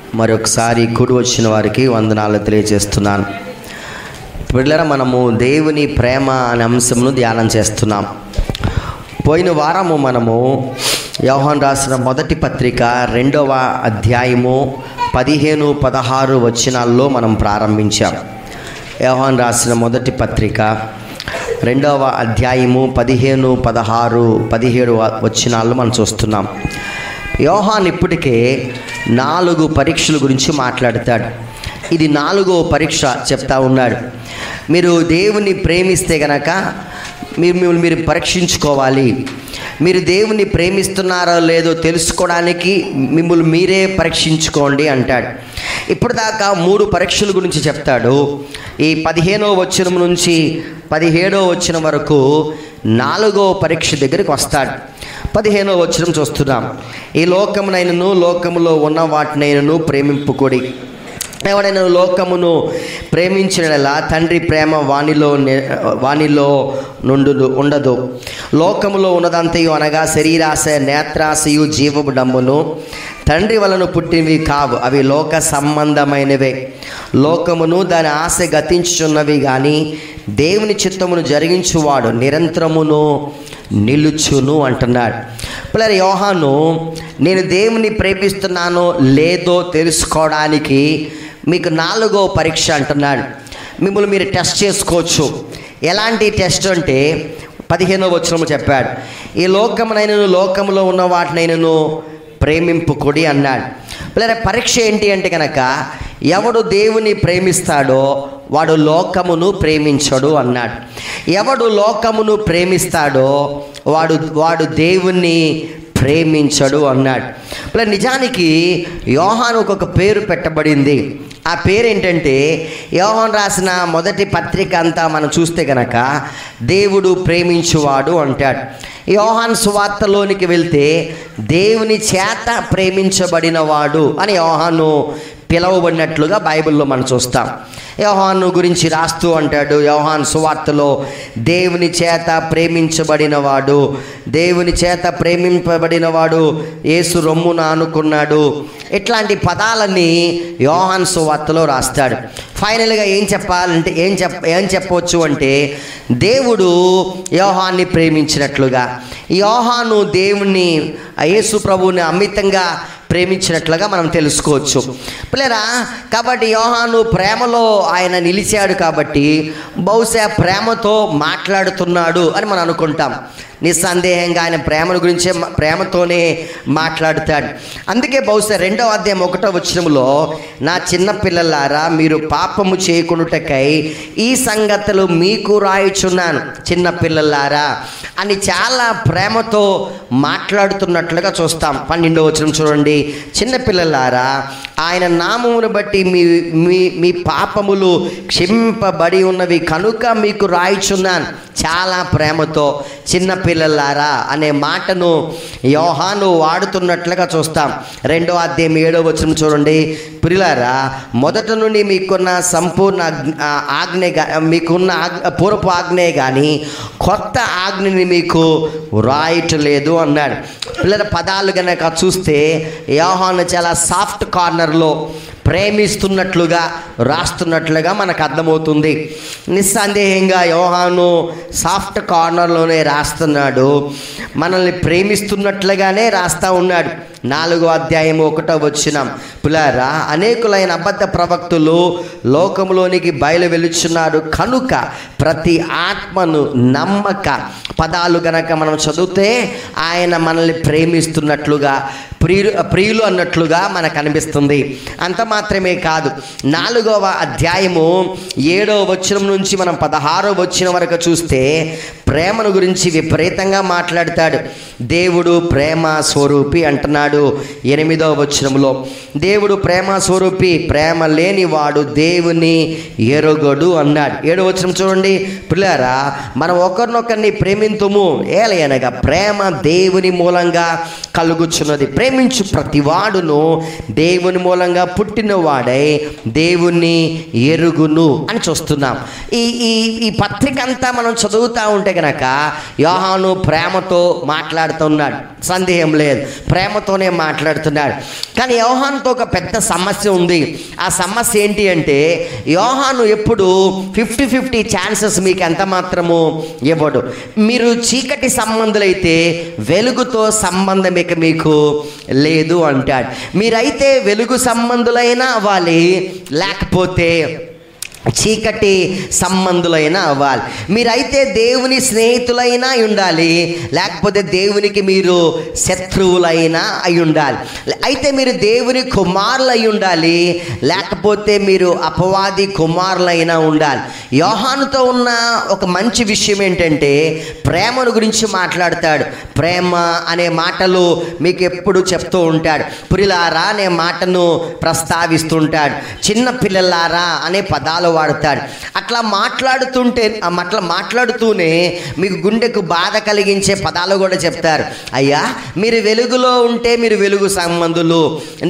మరొకసారి కూడి వచ్చిన వారికి వందనాలు తెలియజేస్తున్నాను. పిల్లల, మనము దేవుని ప్రేమ అనే అంశమును ధ్యానం చేస్తున్నాం. పోయిన వారము మనము యోహాను రాసిన మొదటి పత్రిక 2వ అధ్యాయము 15-16 వచనాల్లో మనం ప్రారంభించాం. యోహాను రాసిన మొదటి పత్రిక 2వ అధ్యాయము 15, 16, 17 వచనాల్లో మనం చూస్తున్నాం. యోహాను ఇప్పటికే 4 పరీక్షల గురించి మాట్లాడతాడు. ఇది 4వ పరీక్ష చెప్తా ఉన్నాడు. మీరు దేవుని ప్రేమిస్తే గనక మీరు పరీక్షించుకోవాలి. మీరు దేవుని ప్రేమిస్తున్నారో లేదో తెలుసుకోవడానికి మిమ్మల్ని మీరే పరీక్షించుకోండి అంటాడు. ఇప్పటిదాకా 3 పరీక్షల గురించి చెప్తాడు. ఈ 15వ వచనం నుంచి 17వ వచనం వరకు 4వ పరీక్ష దగ్గరికి వస్తాడు. 15వ వచనం చూస్తున్నాం. ఈ లోకమునైనను లోకములో ఉన్న వాటినైనను ప్రేమింపుకొడి. ఎవడైనా లోకమును ప్రేమించినలా తండ్రి ప్రేమ వానిలో ఉండదు. లోకములో ఉన్నదంతయు అనగా శరీరాశ, నేత్రాశయు, జీవపు డంబును తండ్రి వలన పుట్టినవి కావు, అవి లోక సంబంధమైనవే. లోకమును దాని ఆశ గతించుచున్నవి కానీ దేవుని చిత్తమును జరిగించువాడు నిరంతరమును నిలుచును అంటున్నాడు. పిల్లలు, యోహాను నేను దేవుని ప్రేమిస్తున్నానో లేదో తెలుసుకోవడానికి మీకు 4వ పరీక్ష అంటున్నాడు. మిమ్మల్ని మీరు టెస్ట్ చేసుకోవచ్చు. ఎలాంటి టెస్ట్ అంటే 15వ వచనము చెప్పాడు, ఈ లోకమునైనను లోకములో ఉన్న వాటినైనను ప్రేమింపుకొడి అన్నాడు. పిల్లల, పరీక్ష ఏంటి అంటే కనుక ఎవడు దేవుని ప్రేమిస్తాడో వాడు లోకమును ప్రేమించడు అన్నాడు. ఎవడు లోకమును ప్రేమిస్తాడో వాడు దేవుణ్ణి ప్రేమించడు అన్నాడు. పిల్లల, నిజానికి యోహానుకు ఒక పేరు పెట్టబడింది. ఆ పేరు ఏంటంటే, యోహాను రాసిన మొదటి పత్రిక అంతా మనం చూస్తే కనుక దేవుడు ప్రేమించువాడు అంటాడు. యోహాను సువార్తలోనికి వెళ్తే దేవుని చేత ప్రేమించబడినవాడు అని యోహాను పిలువబడినట్లుగా బైబిల్లో మనం చూస్తాం. యోహాను గురించి రాస్తూ అంటాడు యోహాను సువార్తలో, దేవుని చేత ప్రేమించబడినవాడు, దేవుని చేత ప్రేమింపబడినవాడు యేసు రొమ్మున ఆనుకున్నాడు. ఇట్లాంటి పదాలని యోహాను సువార్తలో రాస్తాడు. ఫైనల్గా ఏం చెప్పాలంటే ఏం చెప్పవచ్చు అంటే, దేవుడు యోహాన్ని ప్రేమించినట్లుగా, యోహాను దేవుణ్ణి యేసు ప్రభువుని అమితంగా ప్రేమించినట్లుగా మనం తెలుసుకోవచ్చు. పిల్లరా, కాబట్టి యోహాను ప్రేమలో ఆయన నిలిచాడు కాబట్టి బహుశా ప్రేమతో మాట్లాడుతున్నాడు అని మనం అనుకుంటాం. నిస్సందేహంగా ఆయన ప్రేమను గురించే ప్రేమతోనే మాట్లాడుతాడు. అందుకే బహుశా 2వ అధ్యాయం 1వ వచనంలో, నా చిన్న పిల్లలారా మీరు పాపము చేయకుండుటకై ఈ సంగతులు మీకు రాయుచున్నాను, చిన్న పిల్లలారా అని చాలా ప్రేమతో మాట్లాడుతున్నట్లుగా చూస్తాం. 12వ వచనం చూడండి, చిన్న పిల్లలారా ఆయన నామమును బట్టి మీ పాపములు క్షమింపబడి ఉన్నవి కనుక మీకు రాయుచున్నాను. చాలా ప్రేమతో చిన్న పిల్లలారా అనే మాటను యోహాను వాడుతున్నట్లుగా చూస్తాం. 2వ అధ్యాయం 7వ వచనం చూడండి, పిల్లలారా మొదట నుండి మీకున్న సంపూర్ణ మీకున్న పూర్వపు ఆజ్ఞే కానీ కొత్త ఆజ్ఞని మీకు వ్రాయట్లేదు అన్నాడు. పిల్లల పదాలు కనుక చూస్తే యోహాను చాలా సాఫ్ట్ కార్నర్లో ప్రేమిస్తున్నట్లుగా రాస్తున్నట్లుగా మనకు అర్థమవుతుంది. నిస్సందేహంగా యోహాను సాఫ్ట్ కార్నర్లోనే రాస్తున్నాడు, మనల్ని ప్రేమిస్తున్నట్లుగానే రాస్తూ ఉన్నాడు. 4వ అధ్యాయం 1వ వచనం, పిల్లరా అనేకులైన అబద్ధ ప్రవక్తులు లోకంలోనికి బయలు వెలుచున్నారు కనుక ప్రతి ఆత్మను నమ్మక. పదాలు కనుక మనం చదివితే ఆయన మనల్ని ప్రేమిస్తున్నట్లుగా ప్రియులు అన్నట్లుగా మనకు అనిపిస్తుంది. అంత మాత్రమే కాదు, 4వ అధ్యాయము 7వ వచనం నుంచి మనం 16వ వచనం వరకు చూస్తే ప్రేమను గురించి విపరీతంగా మాట్లాడతాడు. దేవుడు ప్రేమ స్వరూపి అంటున్నాడు 8వ వచనంలో. దేవుడు ప్రేమ స్వరూపి, ప్రేమ లేని వాడు దేవుని ఎరుగడు అన్నాడు. 7వ వచనం చూడండి, పిల్లారా మనం ఒకరినొకరిని ప్రేమింతుము ఏలయనగా ప్రేమ దేవుని మూలంగా కలుగుచున్నది. ప్రేమించు ప్రతివాడును దేవుని మూలంగా పుట్టిన పుట్టిన వాడై దేవుణ్ణి ఎరుగును అని చూస్తున్నాం. ఈ ఈ ఈ పత్రిక అంతా మనం చదువుతూ ఉంటే కనుక యోహాను ప్రేమతో మాట్లాడుతున్నాడు, సందేహం లేదు, ప్రేమతోనే మాట్లాడుతున్నాడు. కానీ యోహానుతో ఒక పెద్ద సమస్య ఉంది. ఆ సమస్య ఏంటి అంటే యోహాను ఎప్పుడు 50-50 ఛాన్సెస్ మీకు ఎంత మాత్రము ఇవ్వడు. మీరు చీకటి సంబంధులైతే వెలుగుతో సంబంధం ఇక మీకు లేదు అంటాడు. మీరైతే వెలుగు సంబంధులైనా అవ్వాలి, లేకపోతే చీకటి సంబంధులైనా అవ్వాలి. మీరైతే దేవుని స్నేహితులైనా ఉండాలి, లేకపోతే దేవునికి మీరు శత్రువులైనా అయి ఉండాలి. అయితే మీరు దేవుని కుమారులు అయి ఉండాలి, లేకపోతే మీరు అపవాది కుమారులైనా ఉండాలి. యోహానుతో ఉన్న ఒక మంచి విషయం ఏంటంటే ప్రేమను గురించి మాట్లాడతాడు. ప్రేమ అనే మాటలు మీకు ఎప్పుడు చెప్తూ ఉంటాడు. పురిలారా అనే మాటను ప్రస్తావిస్తుంటాడు. చిన్న పిల్లలారా అనే పదాలు వాడతాడు. అట్లా మాట్లాడుతూనే మీకు గుండెకు బాధ కలిగించే పదాలు కూడా చెప్తారు. అయ్యా, మీరు వెలుగులో ఉంటే మీరు వెలుగు సంబంధులు,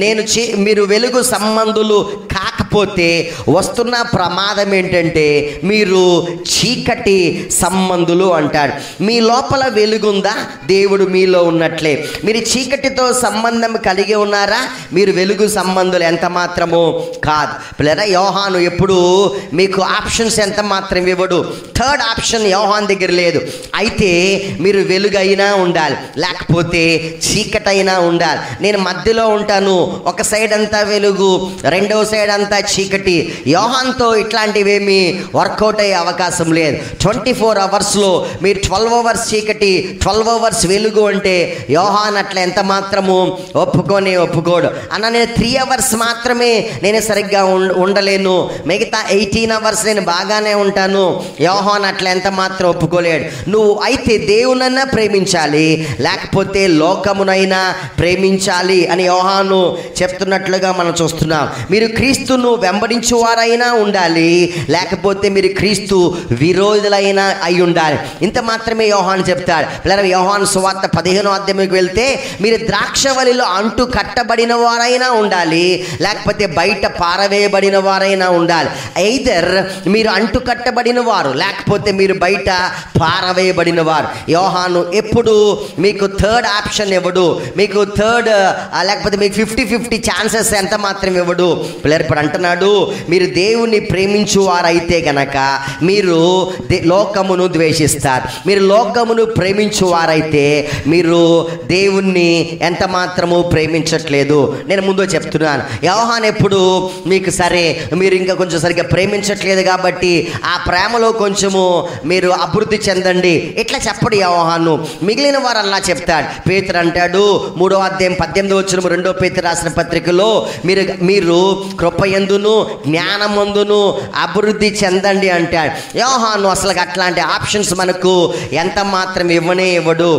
మీరు వెలుగు సంబంధులు కాకపోతే వస్తున్న ప్రమాదం ఏంటంటే మీరు చీకటి సంబంధులు అంటాడు. మీ లోపల వెలుగుందా? దేవుడు మీలో ఉన్నట్లే. మీరు చీకటితో సంబంధం కలిగి ఉన్నారా? మీరు వెలుగు సంబంధులు ఎంత మాత్రమో కాదు. పిల్లరా, యోహాను ఎప్పుడు మీకు ఆప్షన్స్ ఎంత మాత్రం ఇవ్వడు. థర్డ్ ఆప్షన్ యోహాన్ దగ్గర లేదు. అయితే మీరు వెలుగైనా ఉండాలి, లేకపోతే చీకటైనా ఉండాలి. నేను మధ్యలో ఉంటాను, ఒక సైడ్ అంతా వెలుగు, రెండో సైడ్ అంతా చీకటి. యోహాన్తో ఇట్లాంటివేమీ వర్కౌట్ అయ్యే అవకాశం లేదు. 24 అవర్స్లో మీరు 12 అవర్స్ చీకటి, 12 అవర్స్ వెలుగు అంటే యోహాన్ అట్లా ఎంత మాత్రము ఒప్పుకోడు. అన్న నేను 3 అవర్స్ మాత్రమే నేను సరిగ్గా ఉండలేను, మిగతా 18 అవర్స్ నేను బాగానే ఉంటాను. యోహాన్ అట్లా ఎంత మాత్రం ఒప్పుకోలేడు. నువ్వు అయితే దేవునన్నా ప్రేమించాలి, లేకపోతే లోకమునైనా ప్రేమించాలి అని యోహాను చెప్తున్నట్లుగా మనం చూస్తున్నాం. మీరు క్రీస్తును వెంబడించువారైనా ఉండాలి, లేకపోతే మీరు క్రీస్తు విరోధులైనా అయి ఉండాలి. ఇంత మాత్రమే యోహాను చెప్తాడు. పిల్లలు, యోహాను సువార్త 15వ అధ్యాయంకి వెళ్తే మీరు ద్రాక్షవల్లిలో అంటు కట్టబడిన వారైనా ఉండాలి, లేకపోతే బయట పారవేయబడిన వారైనా ఉండాలి. ఐదర్ మీరు అంటు కట్టబడిన వారు, లేకపోతే మీరు బయట పారవేయబడిన వారు. యోహాను ఎప్పుడు మీకు థర్డ్ ఆప్షన్ ఇవ్వడు, మీకు లేకపోతే మీకు 50-50 ఛాన్సెస్ ఎంత మాత్రం ఇవ్వడు. పిల్లలు, ఇప్పుడు అంటున్నాడు, మీరు దేవుని ప్రేమించు వారైతే గనక మీరు లోకమును ద్వేషిస్తారు. మీరు లోకమును ప్రేమించు వారైతే మీరు దేవుణ్ణి ఎంత మాత్రము ప్రేమించట్లేదు. నేను ముందు చెప్తున్నాను, యోహాను ఎప్పుడు మీకు సరే మీరు ఇంకా కొంచెం సరిగ్గా ప్రేమించట్లేదు కాబట్టి ఆ ప్రేమలో కొంచెము మీరు అభివృద్ధి చెందండి ఇట్లా చెప్పడు యోహాను. మిగిలిన వారు అలా చెప్తాడు. పేతురు అంటాడు 3వ అధ్యాయం 18వ వచనం 2వ పేతురు రాసిన పత్రికలో మీరు కృపయందును జ్ఞానమందును అభివృద్ధి చెందండి అంటాడు. యోహాను అసలు అట్లాంటి ఆప్షన్స్ మనకు ఎంత మాత్రం ఇవ్వడు.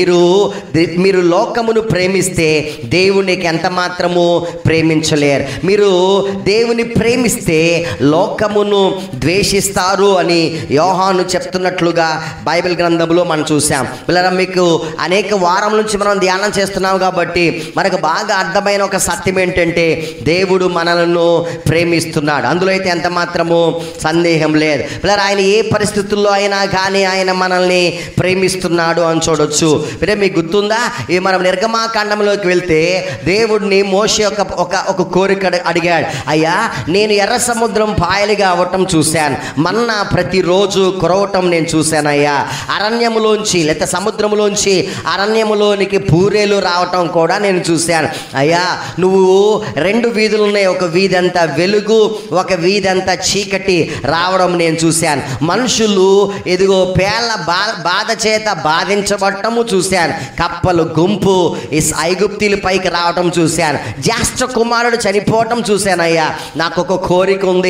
మీరు లోకమును ప్రేమిస్తే దేవునికి ఎంత మాత్రము ప్రేమించలేరు. మీరు దేవుని ప్రేమిస్తే లోకమును ద్వేషిస్తారు అని యోహాను చెప్తున్నట్లుగా బైబిల్ గ్రంథంలో మనం చూసాం. పిల్లరా, మీకు అనేక వారం నుంచి మనం ధ్యానం చేస్తున్నాం కాబట్టి మనకు బాగా అర్థమైన ఒక సత్యం ఏంటంటే దేవుడు మనలను ప్రేమిస్తున్నాడు. అందులో అయితే ఎంత మాత్రము సందేహం లేదు. పిల్లరా, ఆయన ఏ పరిస్థితుల్లో అయినా కానీ ఆయన మనల్ని ప్రేమిస్తున్నాడు అని చూడొచ్చు. అంటే మీకు గుర్తుందా, మనం నిర్గమాకాండంలోకి వెళ్తే దేవుడిని మోషే ఒక కోరిక అడిగాడు. అయ్యా, నేను ఎర్ర సముద్రం పాయలుగా అవ్వటం చూశాను, మన్నా ప్రతిరోజు కురవటం నేను చూశానయ్యా. అరణ్యములోంచి లేదా సముద్రములోంచి అరణ్యములోనికి పూరేలు రావటం కూడా నేను చూశాను. అయ్యా, నువ్వు 2 వీధులు ఉన్నాయి, ఒక వీధి అంతా వెలుగు, ఒక వీధి అంతా చీకటి రావడం నేను చూశాను. మనుషులు ఎదుగో పేళ్ల బాధ చేత బాధించబడటము చూశాను. కప్పలు గుంపు ఐగుప్తీల పైకి రావటం చూశాను. జ్యేష్ఠ కుమారుడు చనిపోవటం చూశానయ్యా. నాకు ఒక కోరిక ఉంది,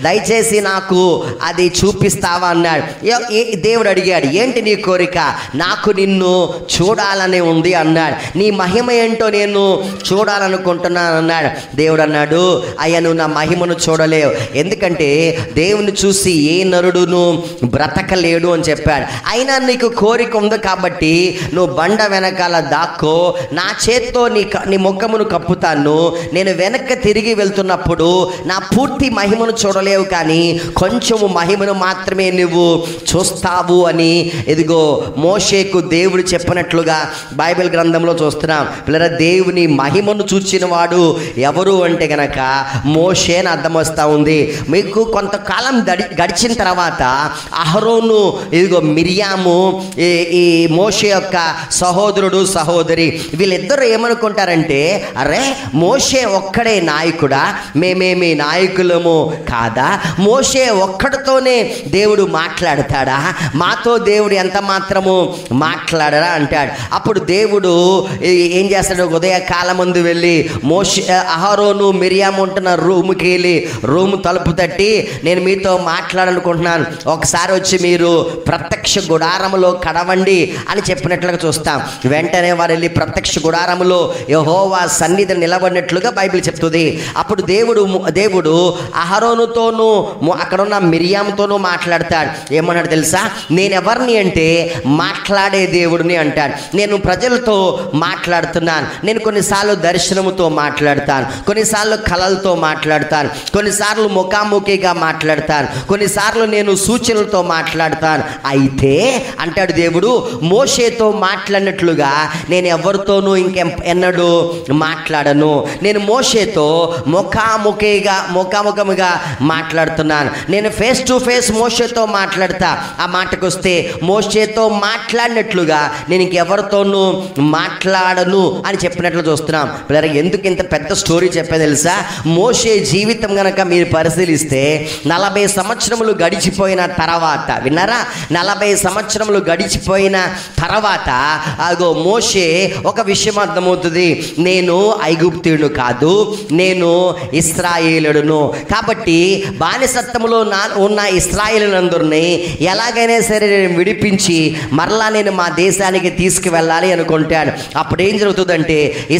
దయచేసి నాకు అది చూపిస్తావా అన్నాడు. దేవుడు అడిగాడు, ఏంటి నీ కోరిక? నాకు నిన్ను చూడాలని ఉంది అన్నాడు. నీ మహిమ ఏంటో నేను చూడాలనుకుంటున్నాను అన్నాడు. దేవుడు అన్నాడు, అయ్యా నువ్వు నా మహిమను చూడలేవు, ఎందుకంటే దేవుని చూసి ఏ నరుడును బ్రతకలేడు అని చెప్పాడు. అయినా నీకు కోరిక ఉంది కాబట్టి నువ్వు బండ వెనకాల దాక్కో, నా చేత్తో నీ ముఖమును కప్పుతాను. నేను వెనక్కి తిరిగి వెళ్తున్నప్పుడు నా పూర్తి మహిమను చూడలేవు, కానీ కొంచెము మహిమను మాత్రమే నువ్వు చూస్తావు అని ఇదిగో మోషేకు దేవుడు చెప్పినట్లుగా బైబిల్ గ్రంథంలో చూస్తున్నాం. పిల్లరా, దేవుని మహిమను చూచిన వాడు ఎవరు అంటే గనక మోషే అని అర్థం వస్తూ ఉంది. మీకు కొంతకాలం గడిచిన తర్వాత అహరోను, ఇదిగో మిరియాము, ఈ మోషే యొక్క సహోదరుడు సహోదరి, వీళ్ళిద్దరూ ఏమనుకుంటారంటే, అరే మోషే ఒక్కడే నాయకుడా, మేమేమి నాయకులము కాదా? మోషే ఒక్కడితోనే దేవుడు మాట్లాడతాడా? మాతో దేవుడు ఎంత మాత్రము మాట్లాడరా అంటాడు. అప్పుడు దేవుడు ఏం చేస్తాడు, ఉదయకాలం ముందు వెళ్ళి మోషే అహరోను మిరియాము ఉంటున్న రూమ్కి వెళ్ళి రూమ్ తలుపు తట్టి, నేను మీతో మాట్లాడాలనుకుంటున్నాను, ఒకసారి వచ్చి మీరు ప్రత్యక్ష గుడారములో కడవండి అని చెప్పినట్లుగా చూస్తాం. వెంటనే వారు వెళ్ళి ప్రత్యక్ష గుడారములో యెహోవా సన్నిధిని నిలబడినట్లుగా బైబిల్ చెప్తుంది. అప్పుడు దేవుడు అహరోనుతోనూ అక్కడున్న మిరియాముతోనూ మాట్లాడతాడు. ఏమన్నాడు తెలుసా? నేను ఎవరిని అంటే మాట్లాడే దేవుడిని అంటాడు. నేను ప్రజలతో మాట్లాడుతున్నాను. నేను కొన్నిసార్లు దర్శనముతో మాట్లాడతాను, కొన్నిసార్లు కళలతో మాట్లాడతాను, కొన్నిసార్లు ముఖాముఖిగా మాట్లాడతాను, కొన్నిసార్లు నేను సూచనలతో మాట్లాడతాను. అయితే అంటాడు దేవుడు, మోషేతో మాట్లాడినట్లుగా నేను ఎవరితోనూ ఇంకెన్నడూ మాట్లాడను. నేను మోషేతో ముఖాముఖిగా మాట్లాడుతున్నాను. నేను ఫేస్ టు ఫేస్ మోషేతో మాట్లాడతా. ఆ మాటకు వస్తే మోషేతో మాట్లాడినట్లుగా నేను ఇంకెవరితోనూ మాట్లాడను అని చెప్పినట్లు చూస్తున్నాం. పిల్లలు, ఎందుకు ఇంత పెద్ద స్టోరీ చెప్పే తెలుసా? మోషే జీవితం గనక మీరు పరిశీలిస్తే 40 సంవత్సరములు గడిచిపోయిన తర్వాత, విన్నారా, 40 సంవత్సరములు గడిచిపోయిన తర్వాత అగో మోషే ఒక విషయం అర్థమవుతుంది, నేను ఐగుప్తీయుడు కాదు, నేను ఇశ్రాయేలుడును. కాబట్టి బానిసత్వములో ఉన్న ఇశ్రాయేలులందరినీ ఎలాగైనా సరే నేను విడిపించి మరలా నేను మా దేశానికి తీసుకువెళ్ళాలి అనుకుంటాడు. అప్పుడు ఏం జరుగుతుందంటే,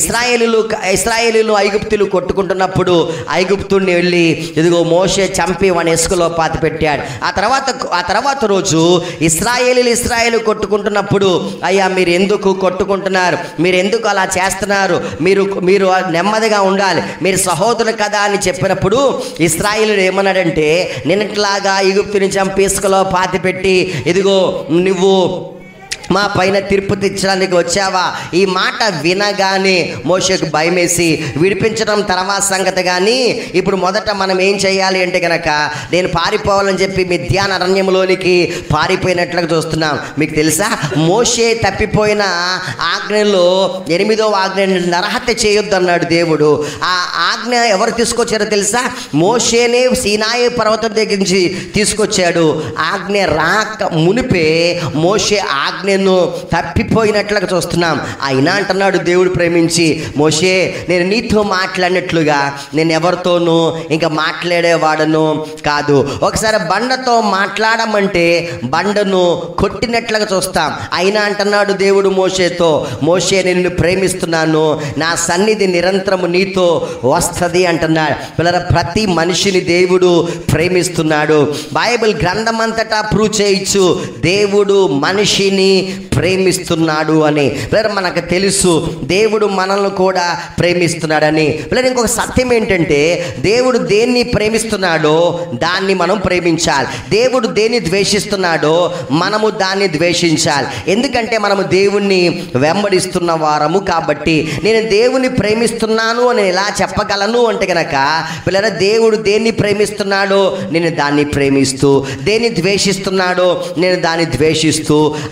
ఇశ్రాయేలీలు ఐగుప్తులు కొట్టుకుంటున్నప్పుడు ఐగుప్తుని వెళ్ళి ఇదిగో మోషే చంపి వాని ఇసుకలో పాతి పెట్టాడు. ఆ తర్వాత రోజు ఇశ్రాయేలు కొట్టుకుంటున్నప్పుడు, అయ్యా మీరు ఎందుకు కొట్టుకుంటున్నారు, మీరు ఎందుకు అలా చేస్తున్నారు, మీరు నెమ్మదిగా ఉండాలి, మీరు సహోదరులు కదా అని చెప్పినప్పుడు ఇశ్రాయేలుడు ఏమన్నాడంటే, నిన్నట్లాగా ఐగుప్తుని చంపి ఇసుకలో పాతి పెట్టి ఇదిగో నువ్వు మా పైన తీర్పు తెచ్చడానికి వచ్చావా? ఈ మాట వినగానే మోషేకు భయమేసి విడిపించడం తర్వాత సంగతి. కానీ ఇప్పుడు మొదట మనం ఏం చేయాలి అంటే కనుక, నేను పారిపోవాలని చెప్పి మిద్యాన్ అరణ్యంలోనికి పారిపోయినట్లుగా చూస్తున్నాం. మీకు తెలుసా, మోషే తప్పిపోయిన ఆజ్ఞలో 8వ ఆజ్ఞ నరహత్య చేయొద్దు అన్నాడు దేవుడు. ఆ ఆజ్ఞ ఎవరు తీసుకొచ్చారో తెలుసా? మోషేనే సీనాయి పర్వతం దగ్గర నుంచి తీసుకొచ్చాడు. ఆజ్ఞ రాక మునిపే మోషే ఆజ్ఞ తప్పిపోయినట్లుగా చూస్తున్నాం. అయినా అంటున్నాడు దేవుడు ప్రేమించి, మోషే నేను నీతో మాట్లాడినట్లుగా నేను ఎవరితోనూ ఇంకా మాట్లాడేవాడను కాదు. ఒకసారి బండతో మాట్లాడమంటే బండను కొట్టినట్లుగా చూస్తాం. అయినా అంటున్నాడు దేవుడు మోషేతో, మోషే నిన్ను ప్రేమిస్తున్నాను, నా సన్నిధి నిరంతరము నీతో వస్తుంది అంటున్నాడు. పిల్లల, ప్రతి మనిషిని దేవుడు ప్రేమిస్తున్నాడు. బైబిల్ గ్రంథం అంతటా ప్రూవ్ చేయొచ్చు దేవుడు మనిషిని ప్రేమిస్తున్నాడు అని. పిల్లలు, మనకు తెలుసు దేవుడు మనల్ని కూడా ప్రేమిస్తున్నాడని. పిల్లలు, ఇంకొక సత్యం ఏంటంటే, దేవుడు దేన్ని ప్రేమిస్తున్నాడో దాన్ని మనం ప్రేమించాలి, దేవుడు దేన్ని ద్వేషిస్తున్నాడో మనము దాన్ని ద్వేషించాలి. ఎందుకంటే మనము దేవుణ్ణి వెంబడిస్తున్న వారము కాబట్టి. నేను దేవుని ప్రేమిస్తున్నాను అని ఎలా చెప్పగలను అంటే కనుక, పిల్లలు, దేవుడు దేన్ని ప్రేమిస్తున్నాడో నేను దాన్ని ప్రేమిస్తూ, దేన్ని ద్వేషిస్తున్నాడో నేను దాన్ని ద్వేషిస్తూ అలా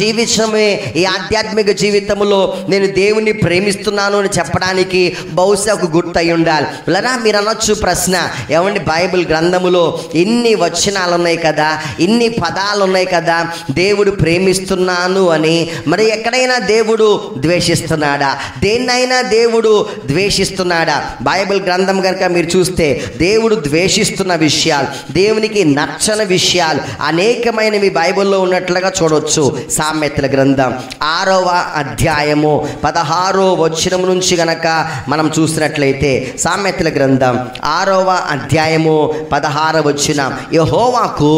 జీవితమే, ఈ ఆధ్యాత్మిక జీవితంలో నేను దేవుణ్ణి ప్రేమిస్తున్నాను అని చెప్పడానికి బహుశా ఒక గుర్తు అయి ఉండాలి. ఇలా మీరు అనొచ్చు ప్రశ్న, ఏమండి బైబిల్ గ్రంథములో ఇన్ని వచనాలు ఉన్నాయి కదా, ఇన్ని పదాలు ఉన్నాయి కదా దేవుడు ప్రేమిస్తున్నాను అని, మరి ఎక్కడైనా దేవుడు ద్వేషిస్తున్నాడా? దేన్నైనా దేవుడు ద్వేషిస్తున్నాడా? బైబిల్ గ్రంథం కనుక మీరు చూస్తే దేవుడు ద్వేషిస్తున్న విషయాలు, దేవునికి నచ్చని విషయాలు అనేకమైనవి బైబిల్లో ఉన్నట్లుగా చూడవచ్చు. సామెతల గ్రంథం 6వ అధ్యాయము 16వ వచనం నుంచి గనక మనం చూసినట్లయితే, సామెతల గ్రంథం 6వ అధ్యాయము 16వ వచనం, యెహోవాకు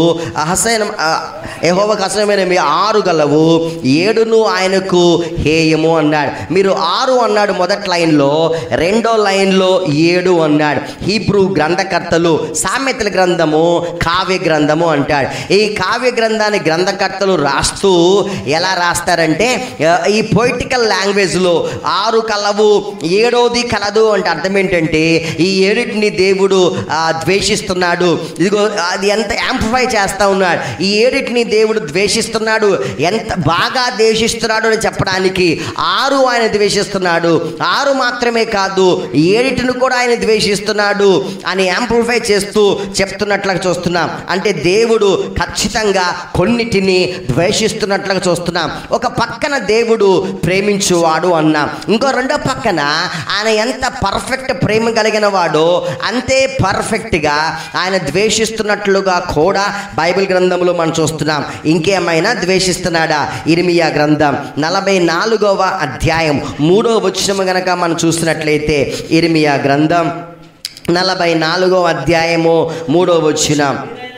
అసహ్యమైనవి 6 గలవు, 7 ఆయనకు హేయము అన్నాడు. మీరు 6 అన్నాడు మొదటి లైన్లో, రెండో లైన్లో 7 అన్నాడు. హీబ్రూ గ్రంథకర్తలు సామెతల గ్రంథము కావ్య గ్రంథము అంటాడు. ఈ కావ్య గ్రంథాన్ని గ్రంథకర్తలు రాస్తూ ఎలా రాస్తారంటే, ఈ పొయిటికల్ లాంగ్వేజ్లో 6 కలవు 7వది కలదు అంటే అర్థం ఏంటంటే, ఈ 7టిని దేవుడు ద్వేషిస్తున్నాడు. ఇదిగో అది ఎంత యాంప్లిఫై చేస్తూ ఉన్నాడు. ఈ 7టిని దేవుడు ద్వేషిస్తున్నాడు, ఎంత బాగా ద్వేషిస్తున్నాడు అని చెప్పడానికి 6 ఆయన ద్వేషిస్తున్నాడు. 6 మాత్రమే కాదు, 7టిని కూడా ఆయన ద్వేషిస్తున్నాడు అని యాంప్లిఫై చేస్తూ చెప్తున్నట్లుగా చూస్తున్నాం. అంటే దేవుడు ఖచ్చితంగా కొన్నిటిని ద్వేషిస్తున్నట్లుగా చూస్తున్నాం. ఒక పక్కన దేవుడు ప్రేమించువాడు అన్నాం, ఇంకో రెండో పక్కన ఆయన ఎంత పర్ఫెక్ట్ ప్రేమ కలిగిన వాడో అంతే పర్ఫెక్ట్గా ఆయన ద్వేషిస్తున్నట్లుగా కూడా బైబిల్ గ్రంథంలో మనం చూస్తున్నాం. ఇంకేమైనా ద్వేషిస్తున్నాడా? ఇర్మియా గ్రంథం 44వ అధ్యాయం 3వ వచనం గనక మనం చూసినట్లయితే, ఇర్మియా గ్రంథం 44వ అధ్యాయము 3వ వచనం,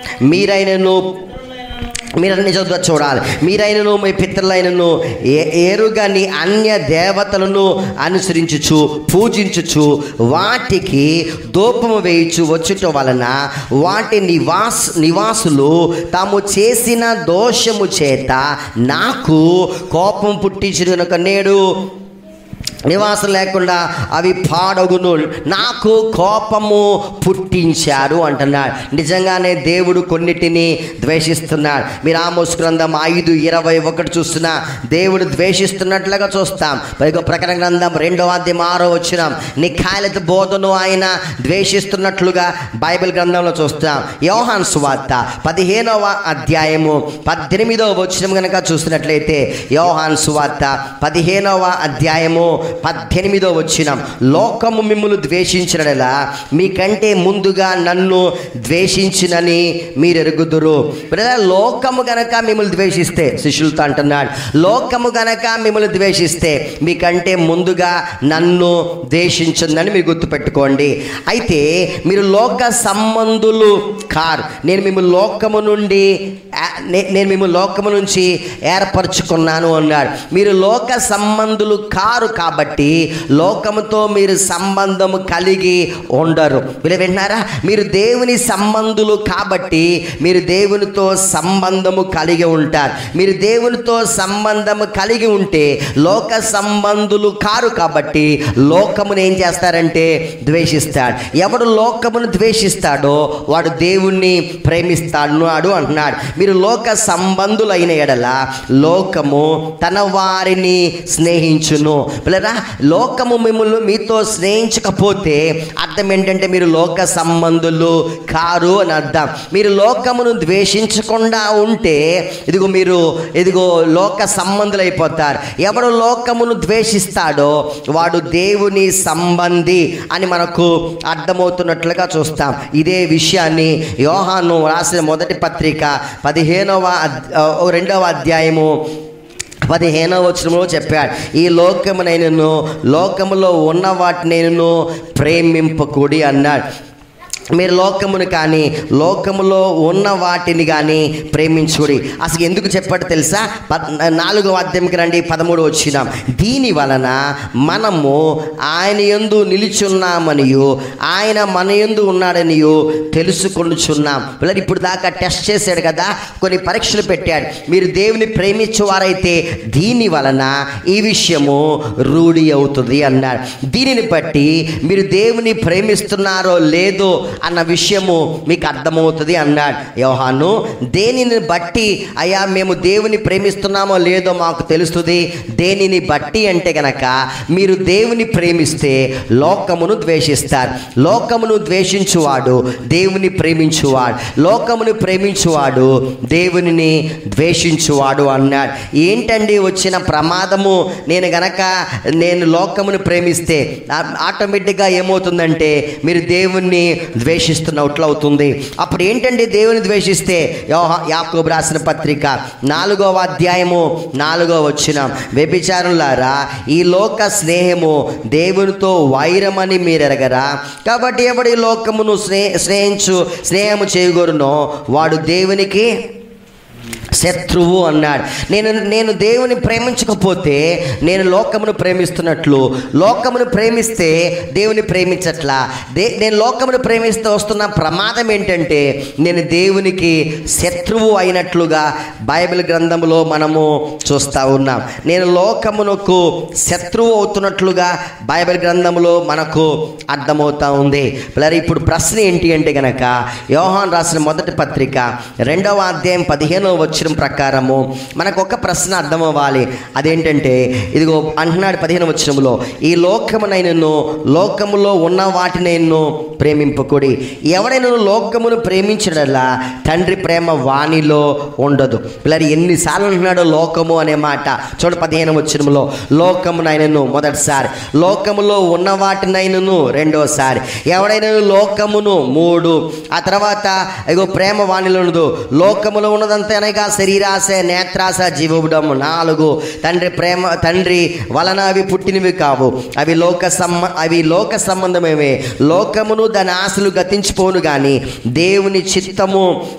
మీరన్నీ చదువు చూడాలి. మీరైనను మీ పితరులైనను ఎరుగని అన్య దేవతలను అనుసరించుచు పూజించుచు వాటికి ధూపము వేయుచు వచ్చుట వలన వాటి నివాసులు తాము చేసిన దోషము చేత నాకు కోపం పుట్టించిన కనుక నేడు నివాసం లేకుండా అవి పాడగును, నాకు కోపము పుట్టించారు అంటున్నాడు. నిజంగానే దేవుడు కొన్నిటిని ద్వేషిస్తున్నాడు. మీరు ఆమోస్ గ్రంథం 5:21 చూస్తున్నా దేవుడు ద్వేషిస్తున్నట్లుగా చూస్తాం. పైగా ప్రకటన గ్రంథం 2వ అధ్యాయం 6వ వచనం, నిఖాయలత బోధను ఆయన ద్వేషిస్తున్నట్లుగా బైబిల్ గ్రంథంలో చూస్తాం. యోహాను సువార్త 15వ అధ్యాయము 18వ వచనం కనుక చూసినట్లయితే, యోహాను సువార్త 15వ అధ్యాయము 18వ వచనం, లోకము మిమ్మును ద్వేషించినలా మీకంటే ముందుగా నన్ను ద్వేషించినని మీరు ఎరుగుదురు. లోకము గనక మిమ్మల్ని ద్వేషిస్తే, శిష్యులతో అంటున్నాడు, లోకము గనక మిమ్మల్ని ద్వేషిస్తే మీకంటే ముందుగా నన్ను ద్వేషించిందని మీరు గుర్తుపెట్టుకోండి. అయితే మీరు లోక సంబంధులు కారు, నేను మిమ్మల్ని లోకము నుంచి ఏర్పరచుకున్నాను అన్నాడు. మీరు లోక సంబంధులు కారు కాబట్టి లోకముతో మీరు సంబంధము కలిగి ఉండరు. వీళ్ళు వింటున్నారా? మీరు దేవుని సంబంధులు కాబట్టి మీరు దేవునితో సంబంధము కలిగి ఉంటారు. మీరు దేవునితో సంబంధము కలిగి ఉంటే లోక సంబంధులు కారు కాబట్టి లోకమును ఏం చేస్తారంటే ద్వేషిస్తాడు. ఎవడు లోకమును ద్వేషిస్తాడో వాడు దేవుణ్ణి ప్రేమిస్తాడు అంటున్నాడు. మీరు లోక సంబంధులైన ఎడల లోకము తన వారిని స్నేహించును. పిల్లరా, లోకము మిమ్మల్ని మీతో స్నేహించకపోతే అర్థం ఏంటంటే మీరు లోక సంబంధులు కారు అని అర్థం. మీరు లోకమును ద్వేషించకుండా ఉంటే ఇదిగో లోక సంబంధులైపోతారు. ఎవడు లోకమును ద్వేషిస్తాడో వాడు దేవుని సంబంధి అని మనకు అర్థమవుతున్నట్లుగా చూస్తాం. ఇదే విషయాన్ని యోహాను రాసిన మొదటి పత్రిక 2వ అధ్యాయము 15వ వచనంలో చెప్పాడు, ఈ లోకమునైనను లోకములో ఉన్న వాటినైనను ప్రేమింపకూడి అన్నాడు. మీరు లోకమును కానీ లోకములో ఉన్న వాటిని కానీ ప్రేమించుడి. అసలు ఎందుకు చెప్పాడు తెలుసా? 4వ అధ్యాయంకి రండి, 13వ వచనం, దీని వలన మనము ఆయన యందు నిలిచున్నామనియు ఆయన మన యందు ఉన్నాడనియు తెలుసుకొనుచున్నాం. పిల్లలు ఇప్పుడు దాకా టెస్ట్ చేశాడు కదా, కొన్ని పరీక్షలు పెట్టాడు. మీరు దేవుని ప్రేమించేవారైతే దీని వలన ఈ విషయము రూఢి అవుతుంది అన్నాడు. దీనిని బట్టి మీరు దేవుని ప్రేమిస్తున్నారో లేదో అన్న విషయము మీకు అర్థమవుతుంది అన్నాడు. యోహాను, దేనిని బట్టి అయ్యా మేము దేవుని ప్రేమిస్తున్నామో లేదో మాకు తెలుస్తుంది. దేనిని బట్టి అంటే గనక మీరు దేవుని ప్రేమిస్తే లోకమును ద్వేషిస్తారు. లోకమును ద్వేషించువాడు దేవుని ప్రేమించువాడు, లోకమును ప్రేమించువాడు దేవునిని ద్వేషించువాడు అన్నాడు. ఏంటండి వచ్చిన ప్రమాదము? నేను లోకమును ప్రేమిస్తే ఆటోమేటిక్గా ఏమవుతుందంటే మీరు దేవుణ్ణి ద్వేషిస్తున్నట్లు అవుతుంది. అప్పుడు ఏంటండి దేవుని ద్వేషిస్తే? యాకోబు రాసిన పత్రిక 4వ అధ్యాయము 4వ వచనం, వ్యభిచారులారా ఈ లోక స్నేహము దేవునితో వైరమని మీరు ఎరగరా? కాబట్టి ఎవడి లోకమును స్నేహము చేయగోరునో వాడు దేవునికి శత్రువు అన్నాడు. నేను దేవుని ప్రేమించకపోతే నేను లోకమును ప్రేమిస్తున్నట్లు, లోకమును ప్రేమిస్తే దేవుని ప్రేమించట్లా. నేను లోకమును ప్రేమిస్తే వస్తున్న ప్రమాదం ఏంటంటే నేను దేవునికి శత్రువు అయినట్లుగా బైబిల్ గ్రంథంలో మనము చూస్తూ ఉన్నాం. నేను లోకమునకు శత్రువు అవుతున్నట్లుగా బైబిల్ గ్రంథంలో మనకు అర్థమవుతా ఉంది. ఇప్పుడు ప్రశ్న ఏంటి అంటే గనక యోహాను రాసిన మొదటి పత్రిక 2వ అధ్యాయం 15వ వచనం ప్రకారము మనకు ఒక ప్రశ్న అర్థం అవ్వాలి. అదేంటంటే ఇదిగో అంటున్నాడు 15వ వచనంలో, ఈ లోకమునైనను లోకములో ఉన్న వాటినైనను ప్రేమింపకుడి. ఎవడైనా లోకమును ప్రేమించడల్లా తండ్రి ప్రేమ వానిలో ఉండదు. పిల్లలు ఎన్నిసార్లు అంటున్నాడో లోకము అనే మాట చూడ. 15వ వచనంలో లోకమునైనను మొదటిసారి, లోకములో ఉన్న వాటినైనను రెండోసారి, ఎవడైనా లోకమును 3, ఆ తర్వాత ఇగో ప్రేమ వానిలో ఉండదు. లోకములో ఉన్నదంతా అనగా శరీరాశ, నేత్రాశ, జీవబుడము 4, తండ్రి వలన అవి పుట్టినవి కావు, అవి లోక సంబంధమేవే. లోకమును దాని ఆశలు గతించిపోను గాని దేవుని చిత్తము